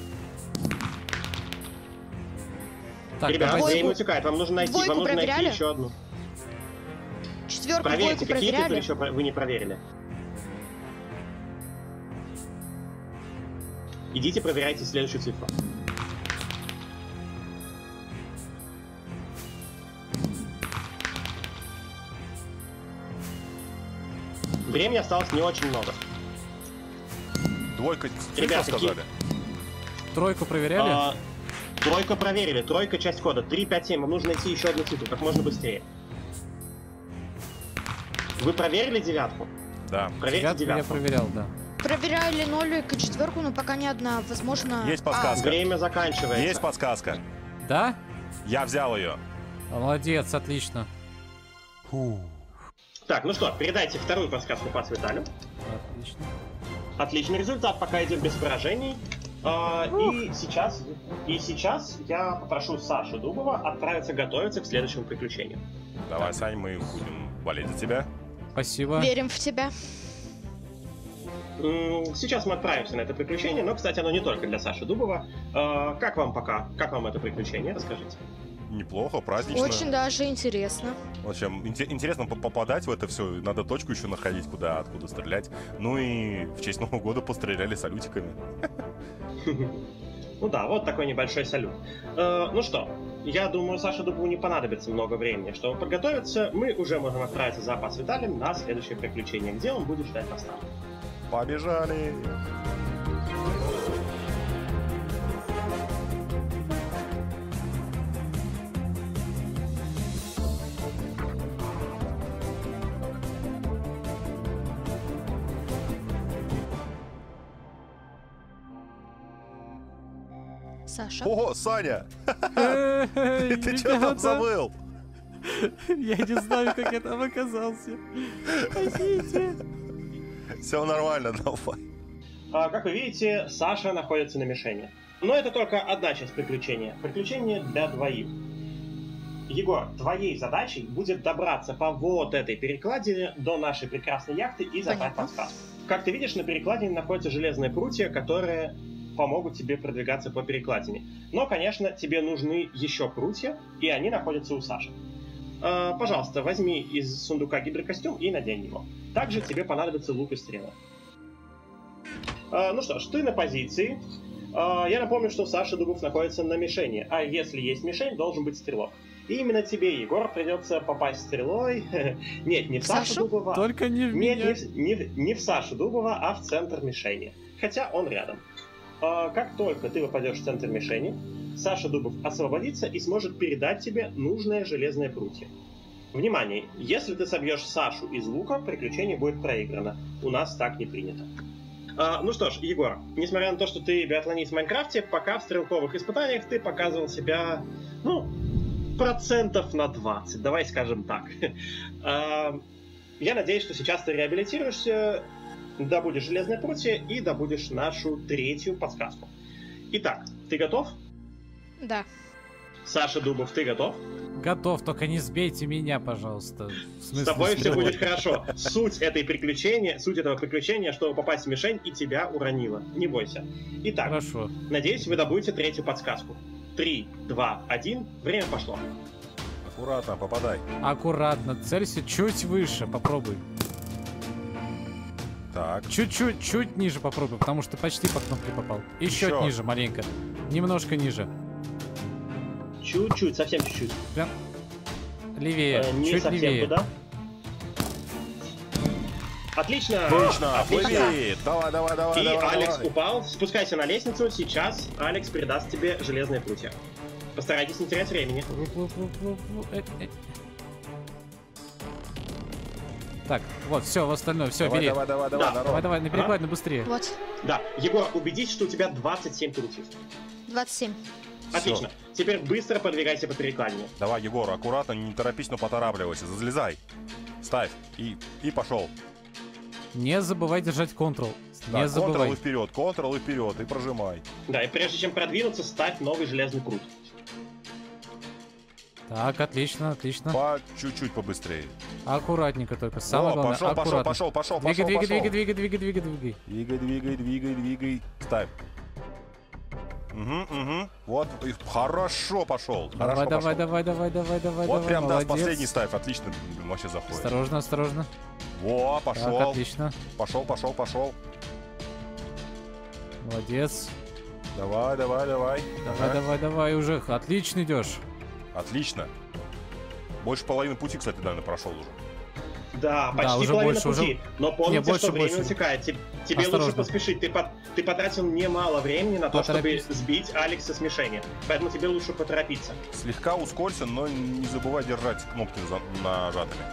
Так, Ребята, давайте. время утекает. Вам нужно найти, Двойку вам нужно найти проверяли? еще одну. Четверку, Проверьте, двойку какие цифры проверяли. еще про- вы не проверили. Идите, проверяйте следующую цифру. Времени осталось не очень много. Двойка цифра Ребята, сказали. Тройку проверяли? А, тройка проверили, тройка часть кода. три, пять, семь. Вам нужно найти еще одну цифру, как можно быстрее. Вы проверили девятку? Да. Проверьте Девятку я девятку. проверял, да. Проверяли нолик и четверку, но пока не одна. Возможно... Есть А, подсказка. Время заканчивается. Есть подсказка. Да? Я взял ее. Молодец, отлично. Так, ну что, передайте вторую подсказку по Виталю. Отлично. Отличный результат, пока идет без поражений. А, и сейчас, и сейчас я попрошу Сашу Дубова отправиться готовиться к следующему приключению. Давай, Сань, мы будем болеть за тебя. Спасибо. Верим в тебя. М, Сейчас мы отправимся на это приключение, но, кстати, оно не только для Саши Дубова. А, как вам пока? Как вам это приключение? Расскажите. Неплохо, празднично. Очень даже интересно. В общем, инте- интересно по- попадать в это все. Надо точку еще находить, куда, откуда стрелять. Ну и в честь Нового года постреляли салютиками. Ну да, вот такой небольшой салют. Э, ну что, я думаю, Саше Дубову не понадобится много времени, чтобы подготовиться. Мы уже можем отправиться за Пас Виталием на следующее приключение, где он будет ждать нас там. Побежали! Саша. О, Саня! Эй, Ты что там ребята, забыл? Я не знаю, как я там оказался. Спасите. Все нормально, давай. А, как вы видите, Саша находится на мишени. Но это только одна часть приключения. Приключение для двоих. Егор, твоей задачей будет добраться по вот этой перекладине до нашей прекрасной яхты и забрать Понятно. подсказку. Как ты видишь, на перекладине находятся железные прутья, которые помогут тебе продвигаться по перекладине. Но, конечно, тебе нужны еще прутья, и они находятся у Саши. Э, пожалуйста, возьми из сундука гидрокостюм и надень его. Также тебе понадобится лук и стрелы. Э, ну что ж, ты на позиции. Э, я напомню, что Саша Дубов находится на мишени, а если есть мишень, должен быть стрелок. И именно тебе, Егор, придется попасть стрелой. Нет, не в Сашу, Сашу? Дубова. Только не в Нет, меня. не в, не, в- не в Сашу Дубова, а в центр мишени. Хотя он рядом. А, как только ты попадешь в центр мишени, Саша Дубов освободится и сможет передать тебе нужное железное прутье. Внимание! Если ты собьешь Сашу из лука, приключение будет проиграно. У нас так не принято. А, ну что ж, Егор, несмотря на то, что ты биатлонист в Майнкрафте, пока в стрелковых испытаниях ты показывал себя, ну, процентов на двадцать, давай скажем так. А, я надеюсь, что сейчас ты реабилитируешься, добудешь железные прутья и добудешь нашу третью подсказку. Итак, ты готов? Да. Саша Дубов, ты готов? Готов, только не сбейте меня, пожалуйста. В смысле, С тобой все стрелой. будет хорошо. Суть этой приключения, суть этого приключения, чтобы попасть в мишень и тебя уронило. Не бойся. Итак, Хорошо. надеюсь, вы добудете третью подсказку. Три, два, один. Время пошло. Аккуратно, попадай. Аккуратно, целься чуть выше, попробуй. Так. Чуть-чуть, чуть ниже попробуй, потому что почти по кнопке попал. Еще, Еще. ниже, маленько. Немножко ниже. Чуть-чуть, совсем чуть-чуть. Прям левее, Э, не чуть совсем левее. туда. Отлично! Точно, Отлично! плыви! Давай, давай, давай, И давай, Алекс давай. упал. Спускайся на лестницу. Сейчас Алекс передаст тебе железные прутья. Постарайтесь не терять времени. Ву-ву-ву-ву-ву, э, э. Так, вот, все, в остальное, все, Давай, бери. давай, давай, Да. давай, Давай, народ. давай, на перекладину быстрее. Вот. Да, Егор, убедись, что у тебя двадцать семь прутьев. двадцать семь. Отлично. Теперь быстро продвигайся по перекладине. Давай, Егор, аккуратно, не торопись, но поторапливайся. Залезай. Ставь. И, и пошел. Не забывай держать Ctrl. Да, Не Ctrl забывай. и вперед, Ctrl и вперед, и прожимай. Да, и прежде чем продвинуться, ставь новый железный прут. Так, отлично, отлично. По чуть-чуть побыстрее. Аккуратненько только. Самое О, главное, пошел, пошел, аккуратно. пошел, пошел, Двигай, пошел, двигай, пошел. двигай, двигай, двигай, двигай, двигай. Двигай, двигай, двигай, двигай. Ставь. Угу, угу. Вот, и хорошо пошел. Давай, Хорошо давай, пошел. давай, давай, давай, давай, Вот давай. прям, да, с молодец. последний ставь. Отлично, блин, вообще заходит. Осторожно, осторожно. Во, Так, пошел. отлично. Пошел, пошел, пошел. Молодец. Давай, давай, давай. Давай, Ага. давай, давай, уже отлично идешь. Отлично. Больше половины пути, кстати, наверное, прошел уже. Да, почти уже половина больше, пути. уже- Но помните, Не, больше, что время больше. утекает. Тебе, тебе лучше Осторожно. поспешить. Ты, по- ты потратил немало времени на то, чтобы Поторопись. сбить Алекса с мишени. Поэтому тебе лучше поторопиться. Слегка ускорься, но не забывай держать кнопки за- нажатыми.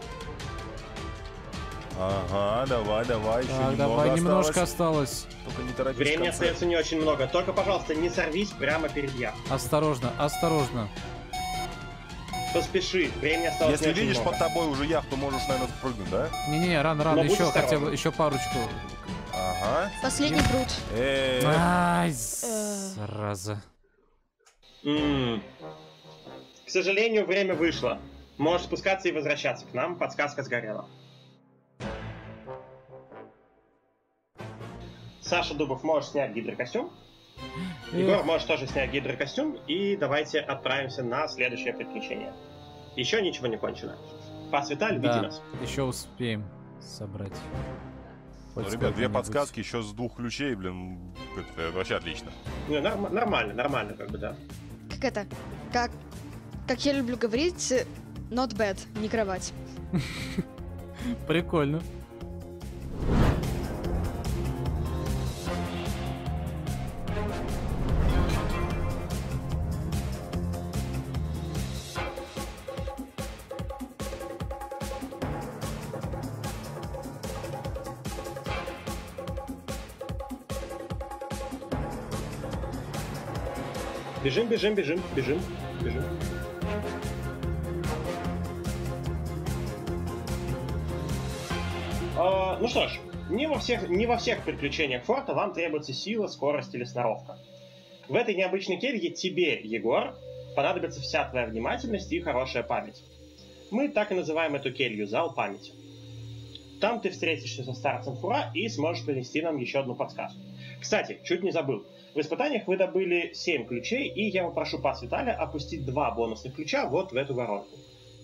Ага, давай, давай, еще Так, немного давай, немножко осталось. осталось. Только не торопись в Времени конце. остается не очень много. Только, пожалуйста, не сорвись прямо перед яхтой. Осторожно, осторожно. Поспеши. Времени осталось Если не очень видишь много. под тобой уже яхту, можешь, наверное, спрыгнуть, да? Не-не-не, рано, рано, Но будь еще хотя осторожен. бы, еще парочку. Ага. Последний пруд. Э, Ай, Э. зараза. М. К сожалению, время вышло. Можешь спускаться и возвращаться к нам. Подсказка сгорела. Саша Дубов, можешь снять гидрокостюм. Егор, можешь тоже снять гидрокостюм. И давайте отправимся на следующее приключение. Еще ничего не кончено. Пас Виталий, веди Да, нас. еще успеем собрать. Ну, Хоть ребят, две сколько-нибудь. подсказки еще с двух ключей, блин, это, это вообще отлично. Не, норм- нормально, нормально, как бы, да. Как это? Как, как я люблю говорить, э, not bad, не кровать. Прикольно. Бежим, бежим, бежим, бежим, бежим. А, ну что ж, не во, всех, не во всех приключениях форта вам требуется сила, скорость или сноровка. В этой необычной келье тебе, Егор, понадобится вся твоя внимательность и хорошая память. Мы так и называем эту келью «Зал памяти». Там ты встретишься со старцем Фура и сможешь принести нам еще одну подсказку. Кстати, чуть не забыл. В испытаниях вы добыли семь ключей, и я попрошу пас Виталя опустить два бонусных ключа вот в эту воронку.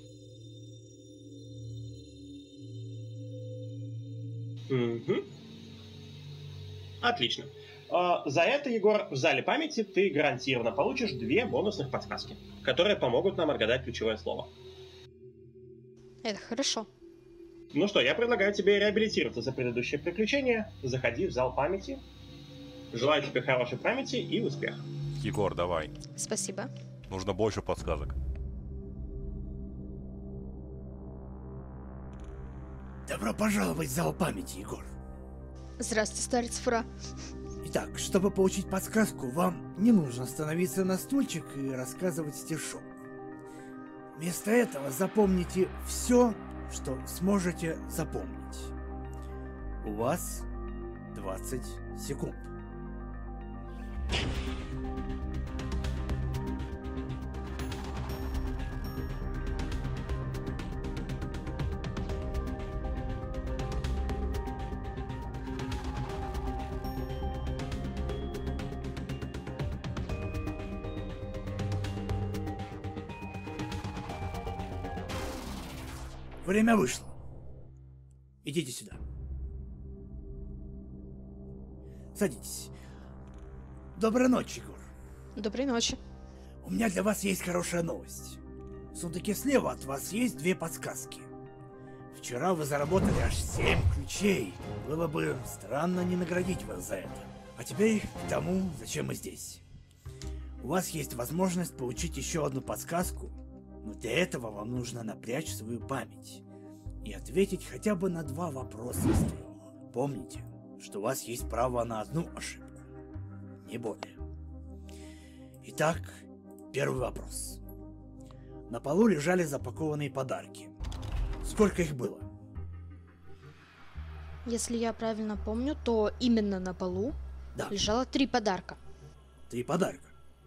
Угу. Отлично. За это, Егор, в зале памяти ты гарантированно получишь две бонусных подсказки, которые помогут нам отгадать ключевое слово. Это хорошо. Ну что, я предлагаю тебе реабилитироваться за предыдущее приключение. Заходи в зал памяти. Желаю тебе хорошей памяти и успеха. Егор, давай. Спасибо. Нужно больше подсказок. Добро пожаловать в зал памяти, Егор. Здравствуйте, старец Фура. Итак, чтобы получить подсказку, вам не нужно становиться на стульчик и рассказывать стишок. Вместо этого запомните все, что сможете запомнить. У вас двадцать секунд. Время вышло. Идите сюда. Садитесь. Доброй ночи, Егор. Доброй ночи. У меня для вас есть хорошая новость. В сундуке слева от вас есть две подсказки. Вчера вы заработали аж семь ключей. Было бы странно не наградить вас за это. А теперь к тому, зачем мы здесь. У вас есть возможность получить еще одну подсказку, но для этого вам нужно напрячь свою память и ответить хотя бы на два вопроса из трех. Помните, что у вас есть право на одну ошибку, не более. Итак, первый вопрос. На полу лежали запакованные подарки. Сколько их было? Если я правильно помню, то именно на полу Да, лежало три подарка. три подарка.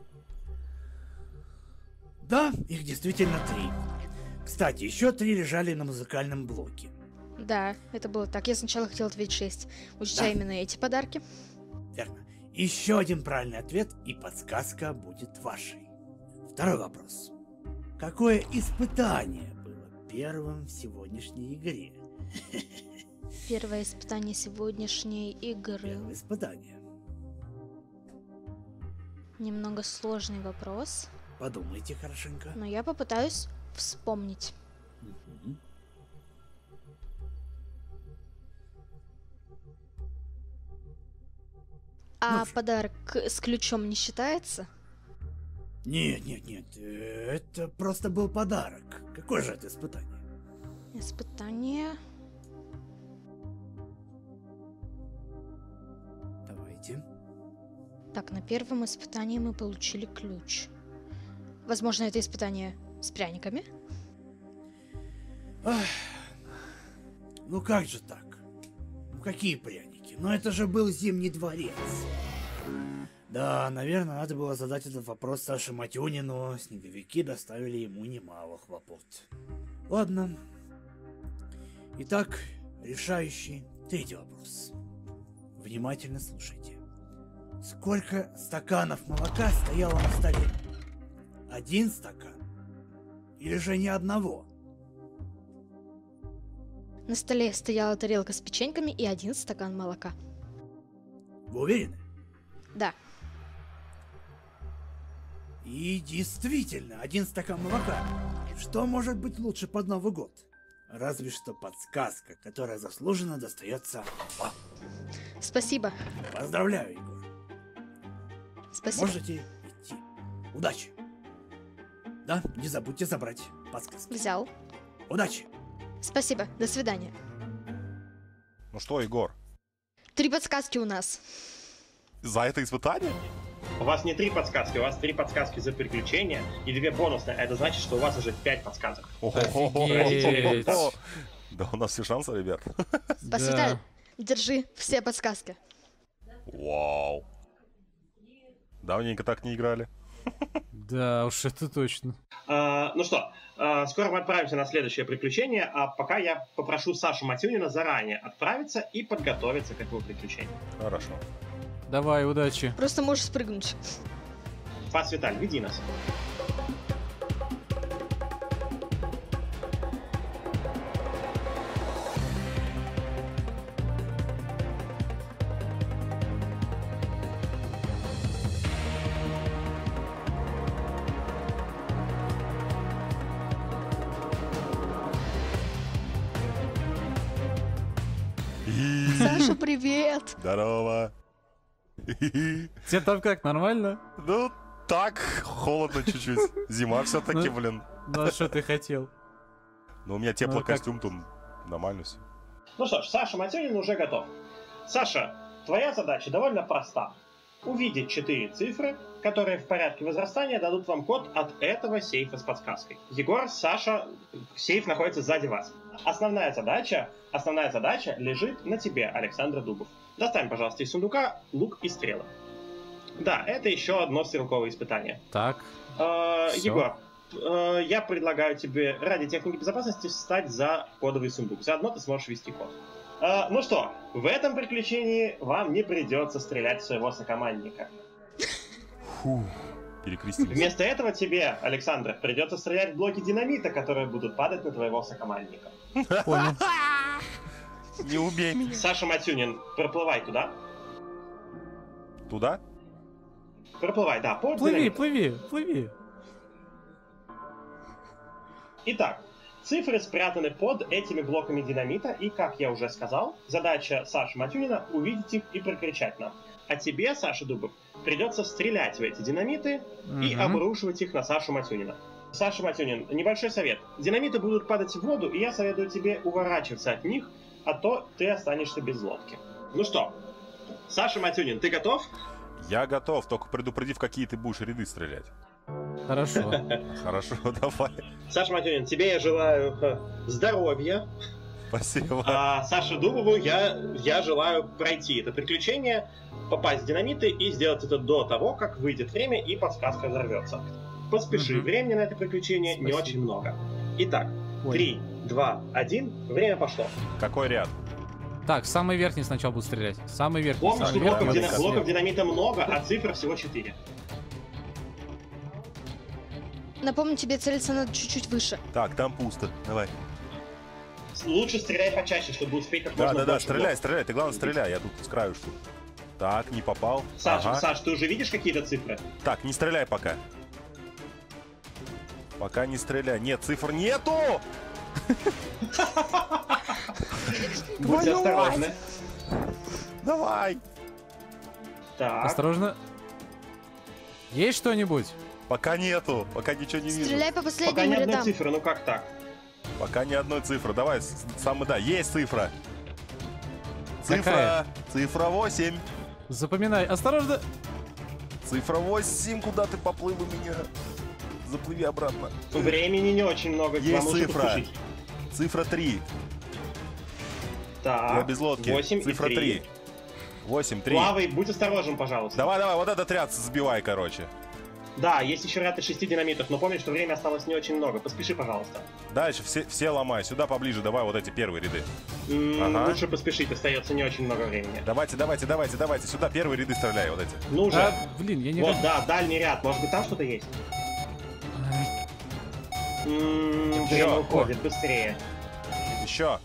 Да, их действительно три. Кстати, еще три лежали на музыкальном блоке. Да, это было так. Я сначала хотела ответить шесть, учтя Да. именно эти подарки. Верно. Еще один правильный ответ, и подсказка будет вашей. Второй вопрос. Какое испытание было первым в сегодняшней игре? Первое испытание сегодняшней игры. Первое испытание. Немного сложный вопрос, Подумайте хорошенько. но я попытаюсь вспомнить. Мгм. А Ну ж. подарок с ключом не считается? Нет, нет, нет, э, это просто был подарок. Какое же это испытание? Испытание... Давайте. Так, на первом испытании мы получили ключ. Возможно, это испытание с пряниками? Ах, ну как же так? Ну какие пряники? Ну это же был Зимний дворец. Да, наверное, надо было задать этот вопрос Саше Матюне, но снеговики доставили ему немало хлопот. Ладно. Итак, решающий третий вопрос. Внимательно слушайте. Сколько стаканов молока стояло на столе? Один стакан? Или же ни одного? На столе стояла тарелка с печеньками и один стакан молока. Вы уверены? Да. И действительно, один стакан молока. Что может быть лучше под Новый год? Разве что подсказка, которая заслуженно достается вам. Спасибо. Поздравляю, Егор. Спасибо. Можете идти. Удачи. Да, не забудьте забрать подсказки. Взял. Удачи. Спасибо. До свидания. Ну что, Егор, Три подсказки у нас. за это испытание? У вас не три подсказки, у вас три подсказки за приключения и две бонусные. Это значит, что у вас уже пять подсказок. Офигеть. Да у нас все шансы, ребят. Спасибо. Держи все подсказки. Вау. Давненько так не играли. Да уж, это точно. А, ну что, а, скоро мы отправимся на следующее приключение, а пока я попрошу Сашу Матюнина заранее отправиться и подготовиться к этому приключению. Хорошо. Давай, удачи. Просто можешь спрыгнуть. Пас Виталь, веди нас. Саша, привет! Здорово. Тебе там как, нормально? Ну, так, холодно чуть-чуть. Зима все-таки, Ну, блин. Ну а что ты хотел? Но у меня Ну, теплокостюм, тут нормально все. Ну что ж, Саша Матюнин уже готов. Саша, твоя задача довольно проста. Увидеть четыре цифры, которые в порядке возрастания дадут вам код от этого сейфа с подсказкой. Егор, Саша, сейф находится сзади вас. Основная задача, основная задача лежит на тебе, Александр Дубов. Достань, пожалуйста, из сундука лук и стрелы. Да, это еще одно стрелковое испытание. Так. Э, Всё. Егор, э, я предлагаю тебе ради техники безопасности встать за кодовый сундук. Заодно ты сможешь ввести код. Э, ну что, в этом приключении вам не придется стрелять в своего сокомандника. Фу, перекрестились. Вместо этого тебе, Александр, придется стрелять в блоки динамита, которые будут падать на твоего сокомандника. Понял. Не убей меня. Саша Матюнин, проплывай туда. Туда? Проплывай, да, по Плыви, динамиту. плыви, плыви. Итак, цифры спрятаны под этими блоками динамита, и, как я уже сказал, задача Саши Матюнина — увидеть их и прокричать нам. А тебе, Саша Дубов, придется стрелять в эти динамиты и Мгм. обрушивать их на Сашу Матюнина. Саша Матюнин, небольшой совет. Динамиты будут падать в воду, и я советую тебе уворачиваться от них, а то ты останешься без лодки. Ну что, Саша Матюнин, ты готов? Я готов, только предупреди, в какие ты будешь ряды стрелять. Хорошо. Хорошо, давай. Саша Матюнин, тебе я желаю э, здоровья, Спасибо. а Саше Дубову я, я желаю пройти это приключение, попасть в динамиты и сделать это до того, как выйдет время и подсказка взорвется. Поспеши, Мгм. времени на это приключение не Спасибо. очень много. Итак, Понял. три, два, один, время пошло. Какой ряд? Так, самый верхний сначала буду стрелять. Самый верхний. Помни, что самый блоков, верхний, дина- вот блоков слева. динамита много, а цифр всего четыре. Напомню, тебе целиться надо чуть-чуть выше. Так, там пусто. Давай. Лучше стреляй почаще, чтобы успеть как Да, можно да, да, больше стреляй, блоков. стреляй. Ты главное стреляй, я тут с краю что. Так, не попал. Саш, Ага. Саш, ты уже видишь какие-то цифры? Так, не стреляй пока. Пока не стреляй. Нет, цифр нету! Будьте Твою осторожны. Давай! Так, Осторожно. Есть что-нибудь? Пока нету, пока ничего не вижу. Стреляй по пока последним ни одной рядам. цифры, ну как так? Пока ни одной цифры. Давай, с- самый, да, есть цифра. Цифра, Какая? цифра восемь. Запоминай. Осторожно. Цифра восемь, куда ты поплыл у меня? Заплыви обратно. Времени не очень много, Есть вам лучше цифра. поспешить. Цифра три. Так, Я без лодки. восемь Цифра и три. восемь, три. Плавай, будь осторожен, пожалуйста. Давай, давай, вот этот ряд сбивай, короче. Да, есть еще ряд из шести динамитов, но помни, что время осталось не очень много. Поспеши, пожалуйста. Дальше все, все ломай. Сюда поближе, давай вот эти первые ряды. М, Ага. Лучше поспешить, остается не очень много времени. Давайте, давайте, давайте, давайте. Сюда первые ряды стреляй, вот эти. Ну же. А, блин, я не... Вот, да, дальний ряд. Может быть, там что-то есть? М, Время Всё. уходит, быстрее. Еще.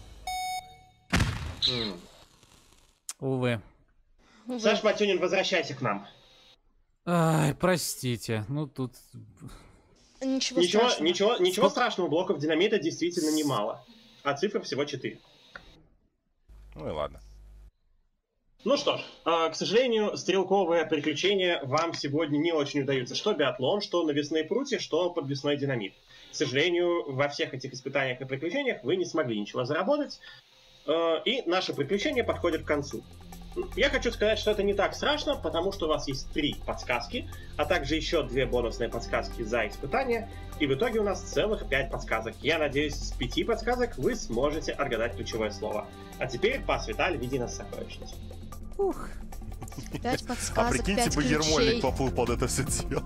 М. Увы. Увы. Саш Матюнин, возвращайся к нам. Ай, простите. Ну тут... Ничего, Ничего, страшного. ничего, ничего Сколько- страшного, блоков динамита действительно немало. А цифр всего четыре. Ну и ладно. Ну что ж, э, к сожалению, стрелковые приключения вам сегодня не очень удаются. Что биатлон, что навесные прутья, что подвесной динамит. К сожалению, во всех этих испытаниях и приключениях вы не смогли ничего заработать. Э, и наше приключение подходит к концу. Я хочу сказать, что это не так страшно, потому что у вас есть три подсказки, а также еще две бонусные подсказки за испытание, и в итоге у нас целых пять подсказок. Я надеюсь, с пяти подсказок вы сможете отгадать ключевое слово. А теперь, пас Виталь, веди нас в сокровищницу. Ух. Пять А подсказок, прикиньте пять бы, Ермольник ключей. поплыл под это все дело.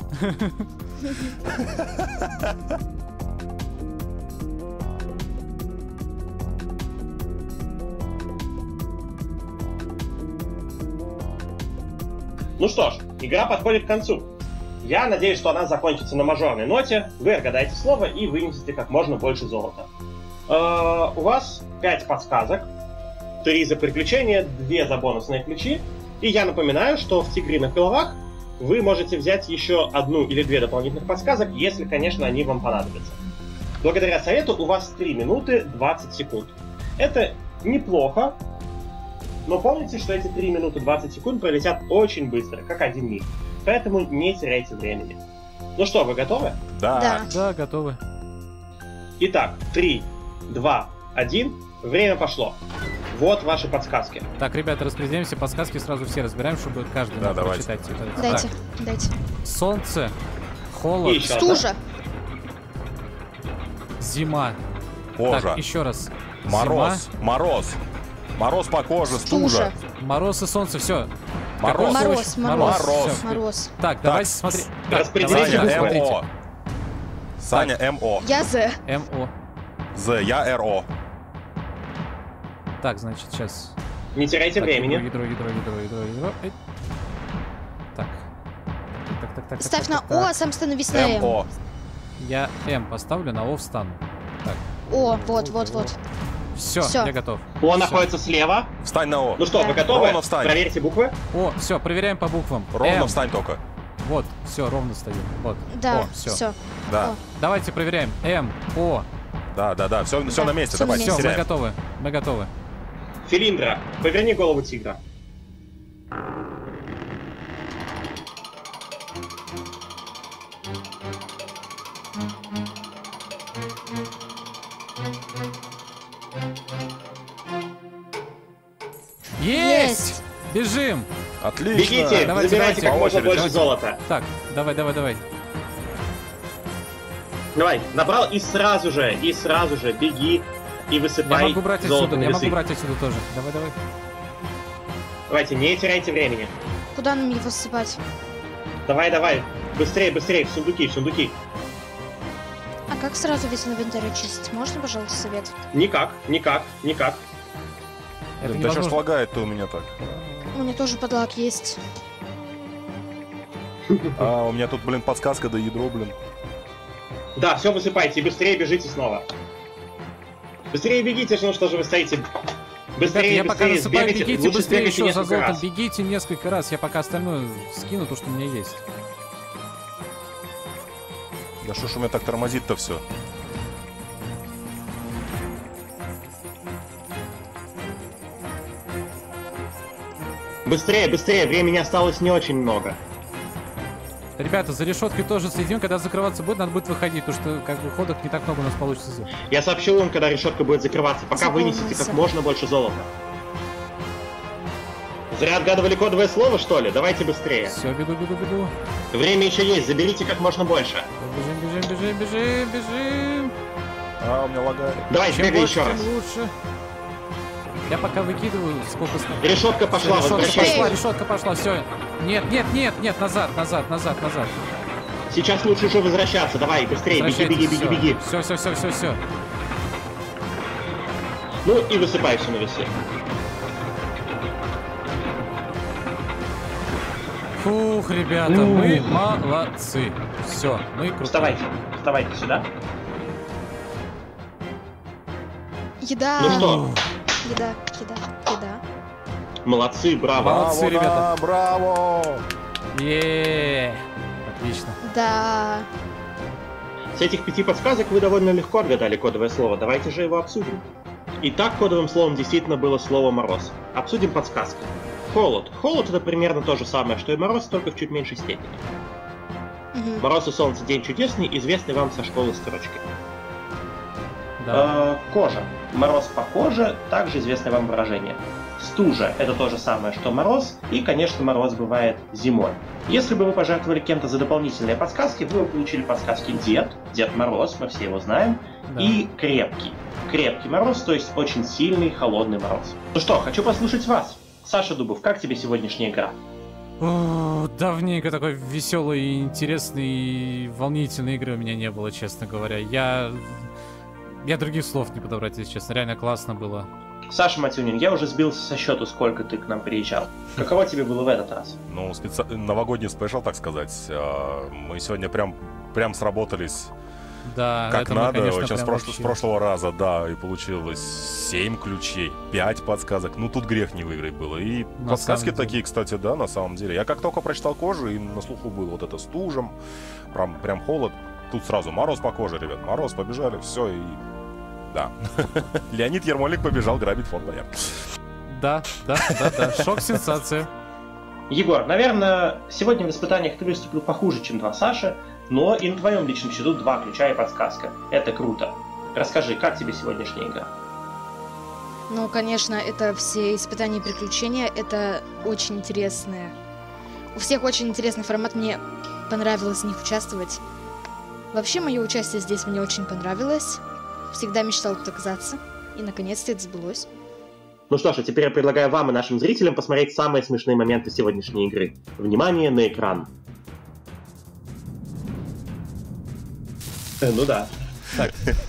Ну что ж, игра подходит к концу. Я надеюсь, что она закончится на мажорной ноте. Вы отгадаете слово и вынесете как можно больше золота. Э, у вас пять подсказок. три за приключения, два за бонусные ключи. И я напоминаю, что в «Тигриных головах» вы можете взять еще одну или две дополнительных подсказок, если, конечно, они вам понадобятся. Благодаря совету у вас три минуты двадцать секунд. Это неплохо, но помните, что эти три минуты двадцать секунд пролетят очень быстро, как один миг. Поэтому не теряйте времени. Ну что, вы готовы? Да. Да. Да, готовы. Итак, три, два, один. Время пошло. Вот ваши подсказки. Так, ребята, распределяемся, подсказки сразу все разбираем, чтобы каждый Да, мог давайте. прочитать. это. Дайте, Так, дайте. солнце, И холод, еще Стужа. зима. Кожа. Так, еще раз. Мороз. Мороз. Мороз по коже, Стужа. стужа. Мороз и солнце, все. Мороз. Мороз, мороз. Мороз. Мороз. Так, давайте смотреть. распределите Саня, буквы. смотрите. МО. Саня, МО. Я З. МО. З, я РО. Так, значит, сейчас. Не теряйте Так, времени. Ядро, ядро, ядро, ядро, ядро. Эй. Так. Так, так, так, так, Ставь так, на так, О, так. а сам становись на М. МО. Я М поставлю, на О встану. Так, О, вот, вот, вот. все, Всё. я готов. О Всё. находится слева. Встань на О. Ну что, вы Да. готовы? Ровно встань. Проверьте буквы. О, все, проверяем по буквам. Ровно М. встань только. Вот, все, ровно стою. Вот. Да, О, все. все. Да. О. Давайте проверяем. М, О. Да, да, да. Все, все Да, на месте. всё на Давайте, Все, не мы теряем. готовы. Мы готовы. Филиндра, поверни голову тигра. Есть! Бежим! Отлично. Бегите, Давайте, забирайте давайте. как По можно очереди, больше давайте. золота. Так, давай, давай, давай. Давай, набрал и сразу же, и сразу же беги и Я высыпай могу брать золото отсюда, на я весы. могу брать отсюда тоже. Давай, давай. Давайте, не теряйте времени. Куда нам его ссыпать? Давай, давай, быстрее, быстрее, в сундуки, в сундуки. А как сразу весь инвентарь очистить? Можно, пожалуйста, совет? Никак, никак, никак. Это Да что ж невозможно. лагает-то у меня так? У меня тоже подлак есть. А, у меня тут, блин, подсказка до ядро, блин. Да, все высыпайте, и быстрее бежите снова. Быстрее бегите, ну что же вы стоите? Быстрее, Ребята, я пока быстрее, насыпаю, сбегайте, бегите лучше быстрее сбегайте еще за несколько золотом, раз. бегите несколько раз, я пока остальное скину, то, что у меня есть. Да что ж у меня так тормозит-то все? Быстрее, быстрее, времени осталось не очень много. Ребята, за решеткой тоже следим, когда закрываться будет, надо будет выходить, потому что как бы ходок не так много у нас получится. Я сообщил им, когда решетка будет закрываться. Пока Заполнился. вынесите как можно больше золота. Зря отгадывали кодовое слово, что ли? Давайте быстрее. Все, бегу, бегу, бегу. Время еще есть, заберите как можно больше. Бежим, бежим, бежим, бежим, бежим. А, у меня лагает. Давай, Чем бегай больше, еще тем раз. лучше. Я пока выкидываю, сколько снов. Решетка пошла, решетка возвращайся. пошла, решетка пошла, все. Нет, нет, нет, нет, назад, назад, назад, назад. Сейчас лучше уже возвращаться. Давай, быстрее, беги, беги, беги, беги. Все, все, все, все, все. Ну и высыпай все на весы. Фух, ребята, У. мы молодцы. Все, мы крутые. Вставайте, вставайте сюда. Еда. Ну что, Еда, еда, еда. молодцы, браво. Молодцы, Браво, ребята. да, браво! Е, отлично. Да. С этих пяти подсказок вы довольно легко отгадали кодовое слово. Давайте же его обсудим. Итак, кодовым словом действительно было слово «мороз». Обсудим подсказки. Холод. Холод — это примерно то же самое, что и мороз, только в чуть меньшей степени. Мгм. Мороз и солнце — день чудесный, известный вам со школы строчки. Да. Э, кожа. Мороз по коже — также известное вам выражение. Стужа — это то же самое, что мороз, и, конечно, мороз бывает зимой. Если бы вы пожертвовали кем-то за дополнительные подсказки, вы бы получили подсказки Дед, Дед Мороз, мы все его знаем, Да. и Крепкий. Крепкий мороз, то есть очень сильный, холодный мороз. Ну что, хочу послушать вас. Саша Дубов, как тебе сегодняшняя игра? О, давненько такой веселой, интересной и волнительной игры у меня не было, честно говоря. Я... Я других слов не подобрать, если честно. Реально классно было. Саша Матюнин, я уже сбился со счету, сколько ты к нам приезжал. Каково тебе было в этот раз? Ну, специ... новогодний спешл, так сказать. Мы сегодня прям, прям сработались да, как это надо. Мы, конечно, Очень с, прош... с прошлого раза, да, и получилось семь ключей, пять подсказок. Ну, тут грех не выиграть было. И на подсказки такие, кстати, да, на самом деле. Я как только прочитал кожу, и на слуху было вот это стужем, прям, прям холод. Тут сразу мороз по коже, ребят. Мороз, побежали, все, и... Да. Леонид Ермолик побежал грабить Форт Боярд. Да, да, да, да. Шок-сенсация. Егор, наверное, сегодня в испытаниях ты выступил похуже, чем два Саши, но и на твоем личном счету два ключа и подсказка. Это круто. Расскажи, как тебе сегодняшняя игра? Ну, конечно, это все испытания и приключения, это очень интересные. У всех очень интересный формат, мне понравилось в них участвовать. Вообще, мое участие здесь мне очень понравилось. Всегда мечтал тут оказаться, и наконец-то это сбылось. Ну что ж, а теперь я предлагаю вам и нашим зрителям посмотреть самые смешные моменты сегодняшней игры. Внимание на экран. Ну да. Так.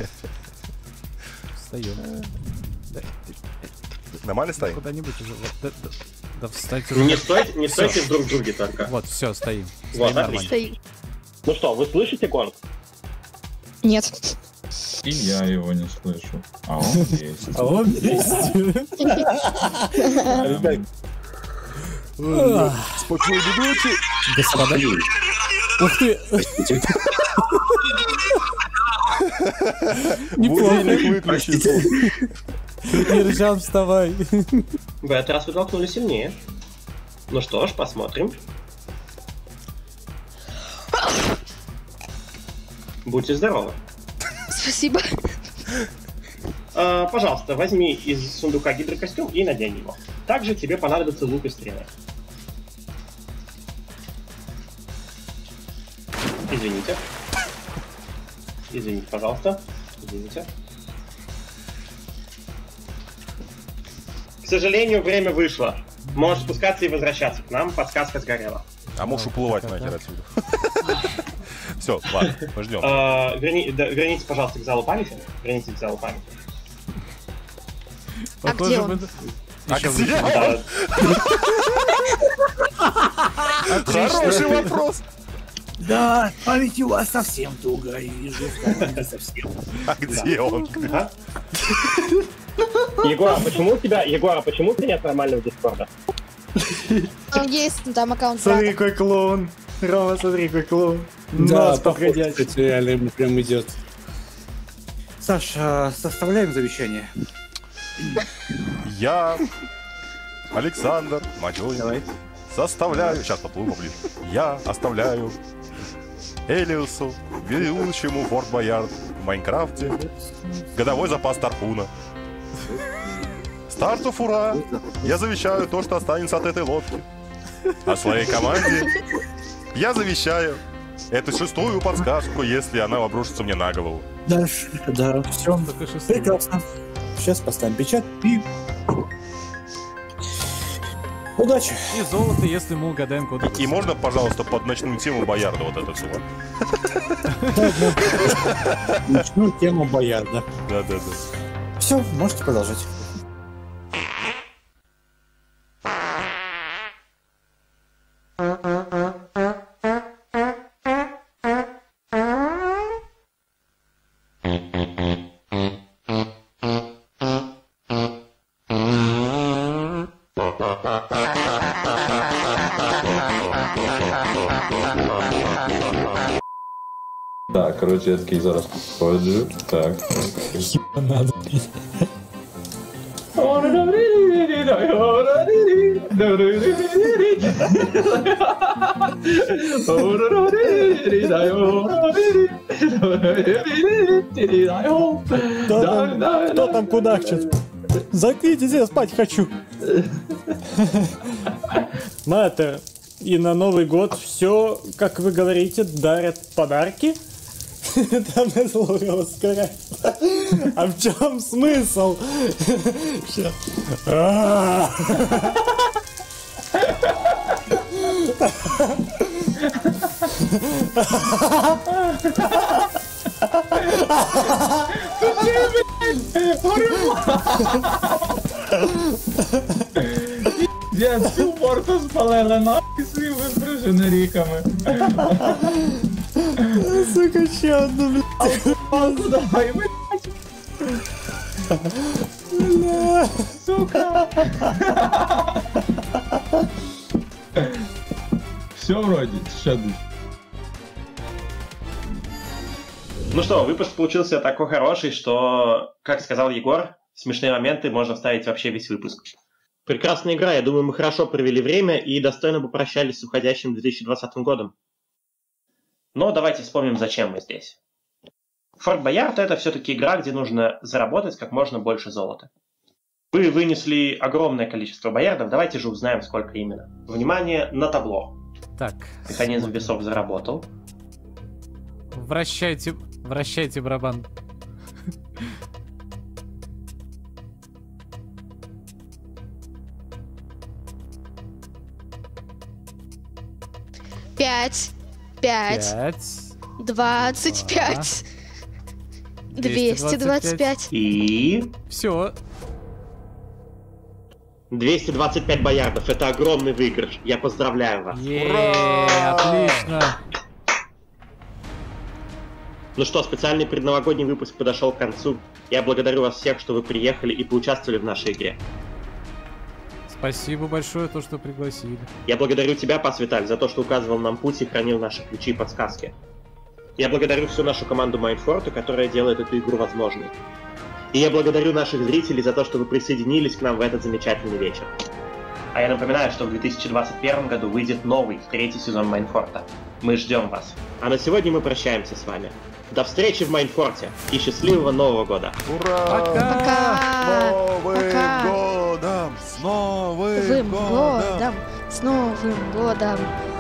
Встаем. Нормально стоим? Куда-нибудь уже. Вот, да, да, да встайте. Не стойте, не стойте друг в друге только. Вот, все, стоим. Вот, Стоим отлично. Стоим. Ну что, вы слышите гонг? Нет. И я его не слышу. А он есть. А он есть. Спокойной ночи. Господа. Ух ты. Будильник выключится. Ержан, вставай. В этот раз вы толкнули сильнее. Ну что ж, посмотрим. Будьте здоровы. Спасибо. А, пожалуйста, возьми из сундука гидрокостюм и надень его. Также тебе понадобятся лук и стрелы. Извините. Извините, пожалуйста. Извините. К сожалению, время вышло. Можешь спускаться и возвращаться к нам. Подсказка сгорела. А можешь уплывать нахер отсюда. Все, ладно, мы ждем. А, верни, да, верните, пожалуйста, к залу памяти. Верните к залу памяти. А где он? А Еще где он? Да. Хороший вопрос. Да, память у вас совсем туго, и вижу, не совсем. А где он? Ага. Егор, а почему у тебя, Егор, а почему у тебя нет нормального дискорда? Там есть, там аккаунт Смотри, брата. какой клоун. Рома, смотри, какой клоун. Да, Нос похож, подходящий. кстати, реально прям идет. Саша, составляем завещание. Я, Александр Матюнин, Давай. составляю... Сейчас поплыву поближе. Я оставляю Элиусу, ведущему Форт Боярд в Майнкрафте, годовой запас тарпуна. Старту фура! Я завещаю то, что останется от этой лодки. А своей команде я завещаю эту шестую подсказку, если она обрушится мне на голову. Да, да, все. Только шестую. Прекрасно. Сейчас поставим печать и... Удачи. И золото, если мы угадаем код. И можно, пожалуйста, под ночную тему Боярда вот это сюда? Начну тему Боярда. Да-да-да. Все, можете продолжать. Так, короче, я такий зараз ходжу. Так. Надо. Кто там, кто там кудахчет? Закрытесь, я спать хочу. Ну это, и на Новый год все, как вы говорите, дарят подарки. Там слово ускоряется. А в чем смысл? Щас. А-а-а. Я всю порту спалила нахуй своїми дружиноріками. Сука, ще одну, блядь. Палку давай, блядь. Сука. Все вроде, сейчас. Ну что, выпуск получился такой хороший, что, как сказал Егор, смешные моменты можно вставить вообще весь выпуск. Прекрасная игра, я думаю, мы хорошо провели время и достойно попрощались с уходящим две тысячи двадцатым годом. Но давайте вспомним, зачем мы здесь. Форт Боярд — это все-таки игра, где нужно заработать как можно больше золота. Вы вынесли огромное количество боярдов, давайте же узнаем, сколько именно. Внимание на табло. Так. Механизм весов заработал. Вращайте, вращайте барабан. Пять. Пять. Пять. Двадцать пять. Двести двадцать пять. И... Все. двести двадцать пять боярдов. Это огромный выигрыш. Я поздравляю вас. Ура! Отлично. Ну что, специальный предновогодний выпуск подошел к концу. Я благодарю вас всех, что вы приехали и поучаствовали в нашей игре. Спасибо большое, то, что пригласили. Я благодарю тебя, Пас Виталь, за то, что указывал нам путь и хранил наши ключи и подсказки. Я благодарю всю нашу команду Майнфорта, которая делает эту игру возможной. И я благодарю наших зрителей за то, что вы присоединились к нам в этот замечательный вечер. А я напоминаю, что в две тысячи двадцать первом году выйдет новый, третий сезон Майнфорта. Мы ждем вас. А на сегодня мы прощаемся с вами. До встречи в Майнфорте и счастливого Нового года! Ура! Пока! С Новым Пока! годом! С Новым Новым годом! годом! С Новым годом!